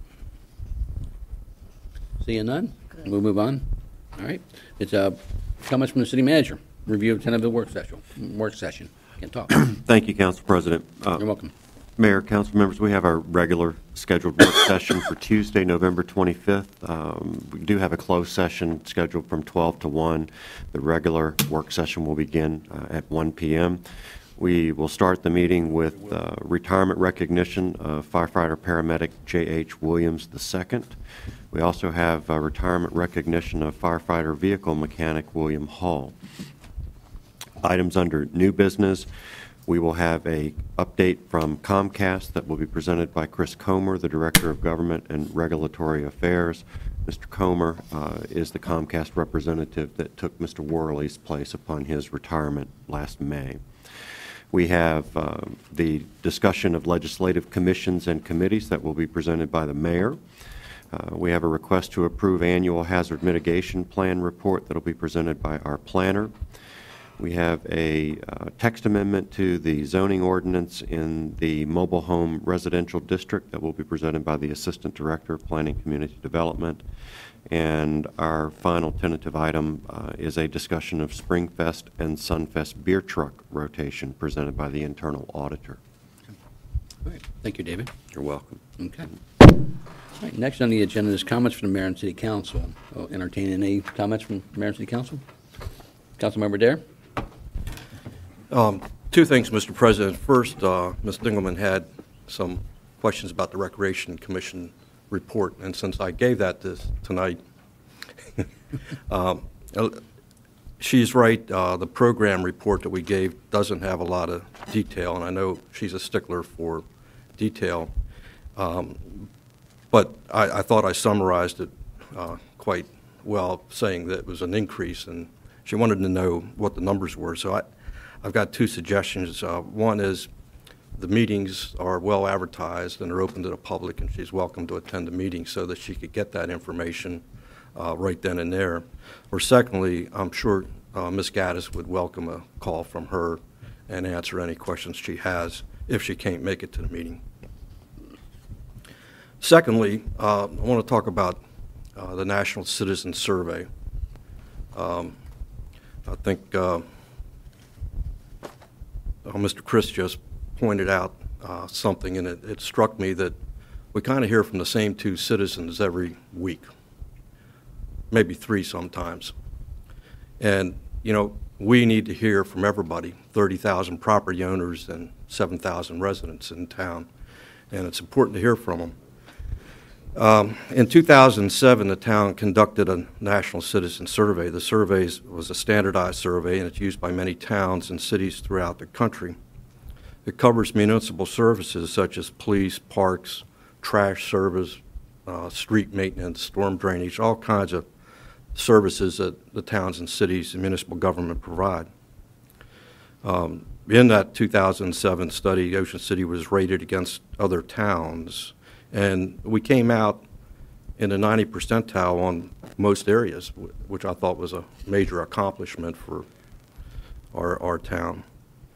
Seeing none, we'll move on. All right. It's uh, comments from the city manager. Review of tentative work session. Work session. Can't talk.
Thank you, Council President. Uh,
You're welcome.
Mayor, council members, we have our regular scheduled work session for Tuesday, November twenty-fifth. Um, we do have a closed session scheduled from twelve to one. The regular work session will begin uh, at one p m We will start the meeting with uh, retirement recognition of firefighter paramedic J H Williams the second. We also have uh, retirement recognition of firefighter vehicle mechanic William Hall. Items under new business. We will have a update from Comcast that will be presented by Chris Comer, the Director of Government and Regulatory Affairs. Mister Comer uh, is the Comcast representative that took Mister Worley's place upon his retirement last May. We have uh, the discussion of legislative commissions and committees that will be presented by the mayor. Uh, we have a request to approve annual hazard mitigation plan report that will be presented by our planner. We have a uh, text amendment to the zoning ordinance in the mobile home residential district that will be presented by the Assistant Director of Planning Community Development. And our final tentative item uh, is a discussion of Springfest and Sunfest beer truck rotation presented by the Internal Auditor.
All right. Thank you, David.
You're welcome.
Okay. All right. Next on the agenda is comments from the Mayor and City Council. I'll entertain any comments from the Mayor and City Council. Councilmember Dare.
Um, Two things, Mister President. First, uh, Miz Dingelman had some questions about the Recreation Commission report, and since I gave that this tonight, um, she's right. Uh, the program report that we gave doesn't have a lot of detail, and I know she's a stickler for detail. Um, but I, I thought I summarized it uh, quite well, saying that it was an increase, and she wanted to know what the numbers were. So I, I've got two suggestions. Uh, one is the meetings are well advertised and are open to the public, and she's welcome to attend the meeting so that she could get that information uh, right then and there. Or secondly, I'm sure uh, Miz Gaddis would welcome a call from her and answer any questions she has if she can't make it to the meeting. Secondly, uh, I want to talk about uh, the National Citizen Survey. Um, I think uh, uh, Mister Chris just pointed out uh, something, and it, it struck me that we kind of hear from the same two citizens every week, maybe three sometimes. And, you know, we need to hear from everybody, thirty thousand property owners and seven thousand residents in town, and it's important to hear from them. Um, in two thousand seven, the town conducted a national citizen survey. The survey was a standardized survey, and it's used by many towns and cities throughout the country. It covers municipal services such as police, parks, trash service, uh, street maintenance, storm drainage, all kinds of services that the towns and cities and municipal government provide. Um, in that two thousand seven study, Ocean City was rated against other towns, and we came out in the ninety percentile on most areas, which I thought was a major accomplishment for our, our town.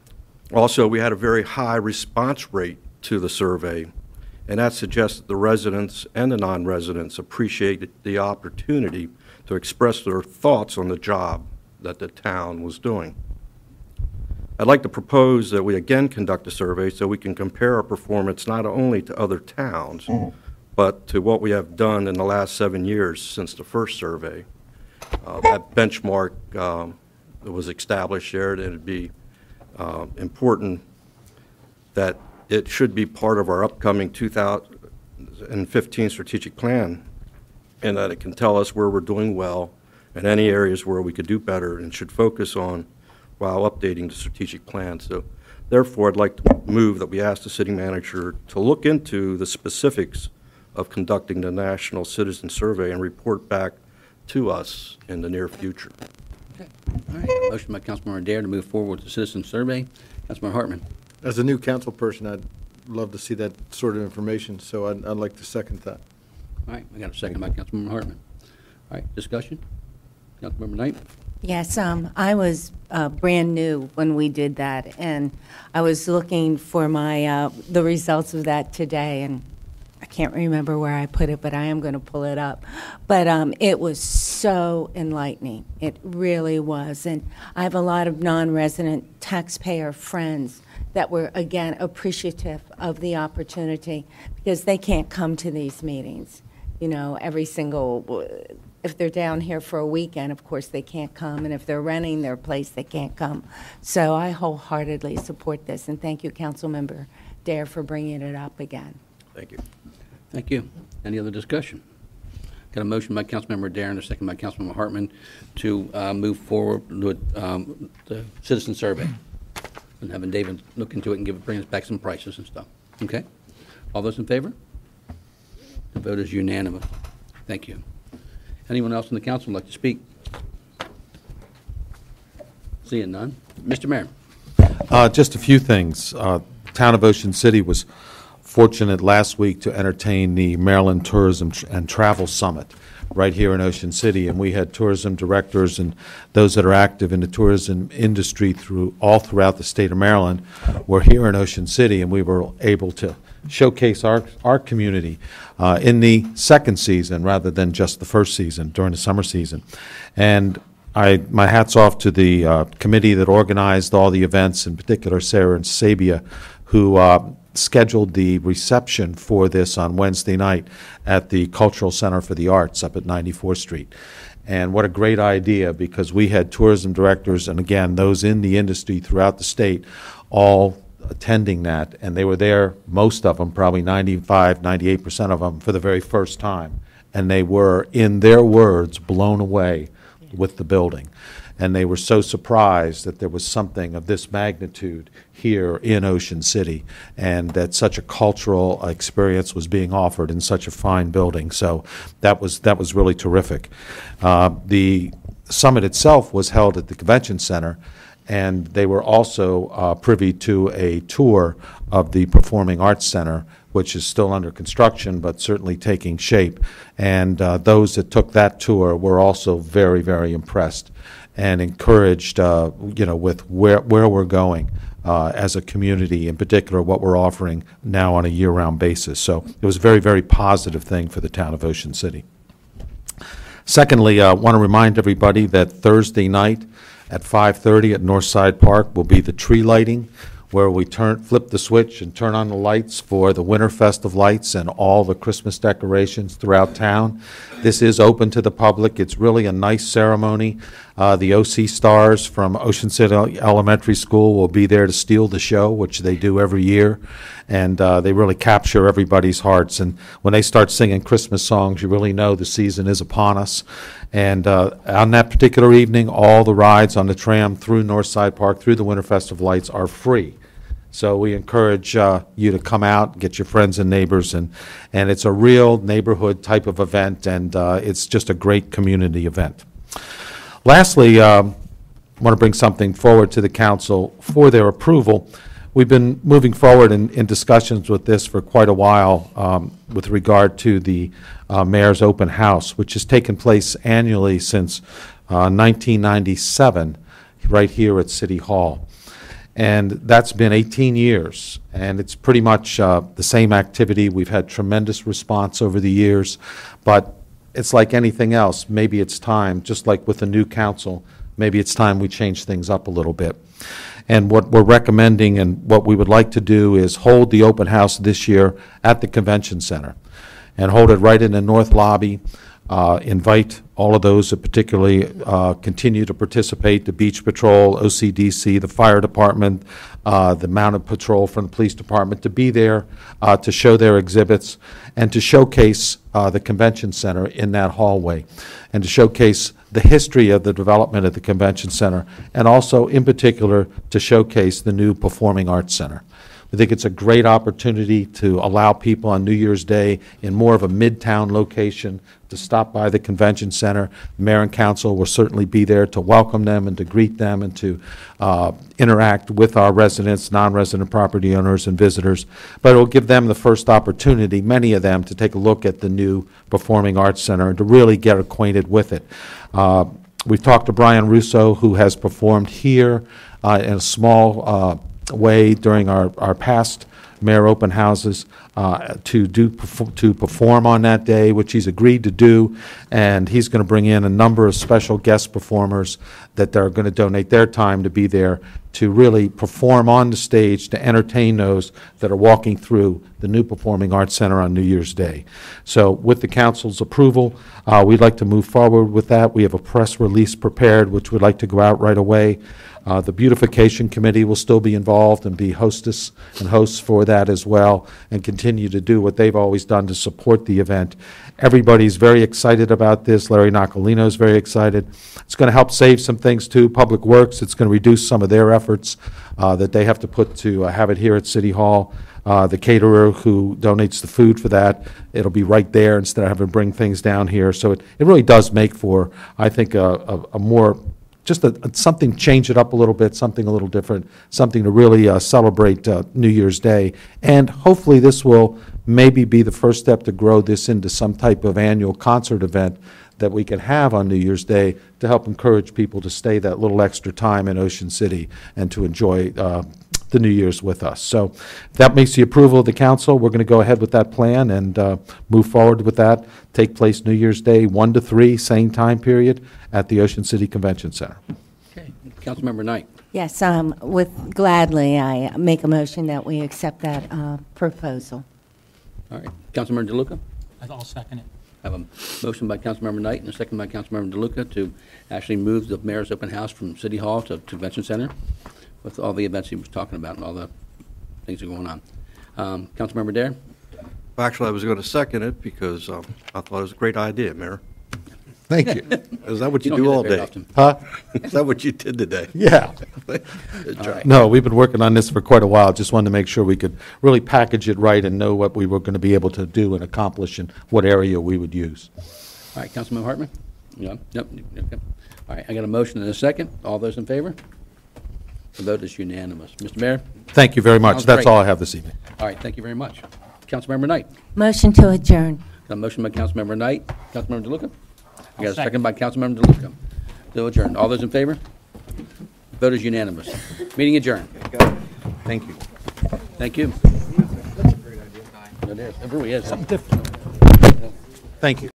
Also, we had a very high response rate to the survey, and that suggests that the residents and the non-residents appreciated the opportunity to express their thoughts on the job that the town was doing. I'd like to propose that we again conduct a survey so we can compare our performance not only to other towns, mm-hmm. but to what we have done in the last seven years since the first survey. Uh, that benchmark um, that was established there, and it'd be uh, important that it should be part of our upcoming two thousand fifteen strategic plan, and that it can tell us where we're doing well and any areas where we could do better and should focus on while updating the strategic plan. So therefore, I'd like to move that we ask the city manager to look into the specifics of conducting the National Citizen Survey and report back to us in the near future.
Okay. All right. Motion by Councilmember Dare to move forward with the citizen survey. Councilmember Hartman.
As a new council person, I'd love to see that sort of information, so I'd, I'd like to second that.
All right. I got a second by Councilmember Hartman. All right. Discussion? Councilmember Knight.
Yes, um, I was uh, brand new when we did that, and I was looking for my uh, the results of that today, and I can't remember where I put it, but I am going to pull it up. But um, it was so enlightening. It really was, and I have a lot of non-resident taxpayer friends that were, again, appreciative of the opportunity because they can't come to these meetings. You know, every single... If they're down here for a weekend, of course, they can't come. And if they're renting their place, they can't come. So I wholeheartedly support this. And thank you, Councilmember Dare, for bringing it up again.
Thank you.
Thank you. Any other discussion? Got a motion by Councilmember Dare and a second by Councilmember Hartman to uh, move forward with um, the citizen survey and having David look into it and give bring us back some prices and stuff. Okay? All those in favor? The vote is unanimous. Thank you. Anyone else in the council would like to speak? Seeing none. Mister Mayor.
Uh, just a few things. Uh, Town of Ocean City was fortunate last week to entertain the Maryland Tourism and Travel Summit right here in Ocean City. And we had tourism directors and those that are active in the tourism industry through all throughout the state of Maryland were here in Ocean City, and we were able to showcase our, our community uh, in the second season rather than just the first season, during the summer season. And I, my hat's off to the uh, committee that organized all the events, in particular Sarah and Sabia, who uh, scheduled the reception for this on Wednesday night at the Cultural Center for the Arts up at ninety-fourth Street. And what a great idea, because we had tourism directors, and again, those in the industry throughout the state, all attending that, and they were there, most of them, probably ninety-five, ninety-eight percent of them, for the very first time. And they were, in their words, blown away with the building. And they were so surprised that there was something of this magnitude here in Ocean City, and that such a cultural experience was being offered in such a fine building. So that was, that was really terrific. Uh, the summit itself was held at the Convention Center, and they were also uh, privy to a tour of the Performing Arts Center, which is still under construction, but certainly taking shape. And uh, those that took that tour were also very, very impressed and encouraged, uh, you know, with where, where we're going uh, as a community, in particular what we're offering now on a year-round basis. So it was a very, very positive thing for the town of Ocean City. Secondly, I uh, want to remind everybody that Thursday night at five thirty at Northside Park will be the tree lighting, where we turn, flip the switch and turn on the lights for the Winterfest of Lights and all the Christmas decorations throughout town. This is open to the public. It's really a nice ceremony. Uh, the O C stars from Ocean City Elementary School will be there to steal the show, which they do every year. And uh, they really capture everybody's hearts. And when they start singing Christmas songs, you really know the season is upon us. And uh, on that particular evening, all the rides on the tram through Northside Park, through the Winterfest of Lights, are free. So we encourage uh, you to come out, get your friends and neighbors, and, and it's a real neighborhood type of event, and uh, it's just a great community event. Lastly, um, I want to bring something forward to the council for their approval. We've been moving forward in, in discussions with this for quite a while um, with regard to the uh, Mayor's Open House, which has taken place annually since uh, nineteen ninety-seven right here at City Hall. And that's been eighteen years, and it's pretty much uh, the same activity. We've had tremendous response over the years, but it's like anything else. Maybe it's time, just like with the new council, maybe it's time we change things up a little bit. And what we're recommending and what we would like to do is hold the open house this year at the Convention Center and hold it right in the north lobby. Uh, invite all of those that particularly uh, continue to participate, the Beach Patrol, O C D C, the Fire Department, uh, the Mounted Patrol from the Police Department, to be there uh, to show their exhibits and to showcase uh, the Convention Center in that hallway, and to showcase the history of the development of the Convention Center, and also in particular to showcase the new Performing Arts Center. We think it's a great opportunity to allow people on New Year's Day in more of a midtown location to stop by the Convention Center. Mayor and council will certainly be there to welcome them and to greet them and to uh, interact with our residents, non-resident property owners, and visitors. But it will give them the first opportunity, many of them, to take a look at the new Performing Arts Center and to really get acquainted with it. Uh, we've talked to Brian Russo, who has performed here uh, in a small uh, way during our, our past mayor open houses uh, to do to perform on that day, which he's agreed to do, and he's going to bring in a number of special guest performers that are going to donate their time to be there to really perform on the stage to entertain those that are walking through the new Performing Arts Center on New Year's Day. So with the council's approval, uh, we'd like to move forward with that. We have a press release prepared, which we'd like to go out right away. Uh, the Beautification Committee will still be involved and be hostess and hosts for that as well, and continue to do what they've always done to support the event. Everybody's very excited about this. Larry Nacolino is very excited. It's going to help save some things too. Public Works, it's going to reduce some of their efforts uh, that they have to put to uh, have it here at City Hall. Uh, the caterer who donates the food for that, it'll be right there instead of having to bring things down here. So it, it really does make for, I think, a, a, a more just a, something, change it up a little bit, something a little different, something to really uh, celebrate uh, New Year's Day. And hopefully this will maybe be the first step to grow this into some type of annual concert event that we can have on New Year's Day to help encourage people to stay that little extra time in Ocean City and to enjoy uh, the New Year's with us. So if that makes the approval of the council, we're going to go ahead with that plan and uh, move forward with that. Take place New Year's Day, one to three, same time period, at the Ocean City Convention Center.
Okay. Councilmember Knight.
Yes, um, with gladly, I make a motion that we accept that uh, proposal.
All right. Councilmember DeLuca?
I'll second it.
I have a motion by Councilmember Knight and a second by Councilmember DeLuca to actually move the mayor's open house from City Hall to Convention Center with all the events he was talking about and all the things that are going on. Um, Councilmember Dare?
Well, actually, I was going to second it because um, I thought it was a great idea, Mayor.
Thank you.
Is that what you,
You don't
do
hear that
all
very
day?
often.
Huh?
Is that what you did today?
Yeah.
Good job.
No, we've been working on this for quite a while. Just wanted to make sure we could really package it right and know what we were going to be able to do and accomplish and what area we would use.
All right, Councilmember Hartman? Yeah, yep, okay. All right, I got a motion and a second. All those in favor? The vote is unanimous. Mister Mayor?
Thank you very much.
Sounds
That's
great.
all I have this evening.
All right, thank you very much. Councilmember Knight?
Motion to adjourn.
Got a motion by Councilmember Knight. Councilmember DeLuca? I got a
second.
second by Councilmember DeLuca. To adjourn. All those in favor? Vote is unanimous. Meeting adjourned.
Thank you.
Thank you. It is. It really is.
Thank you.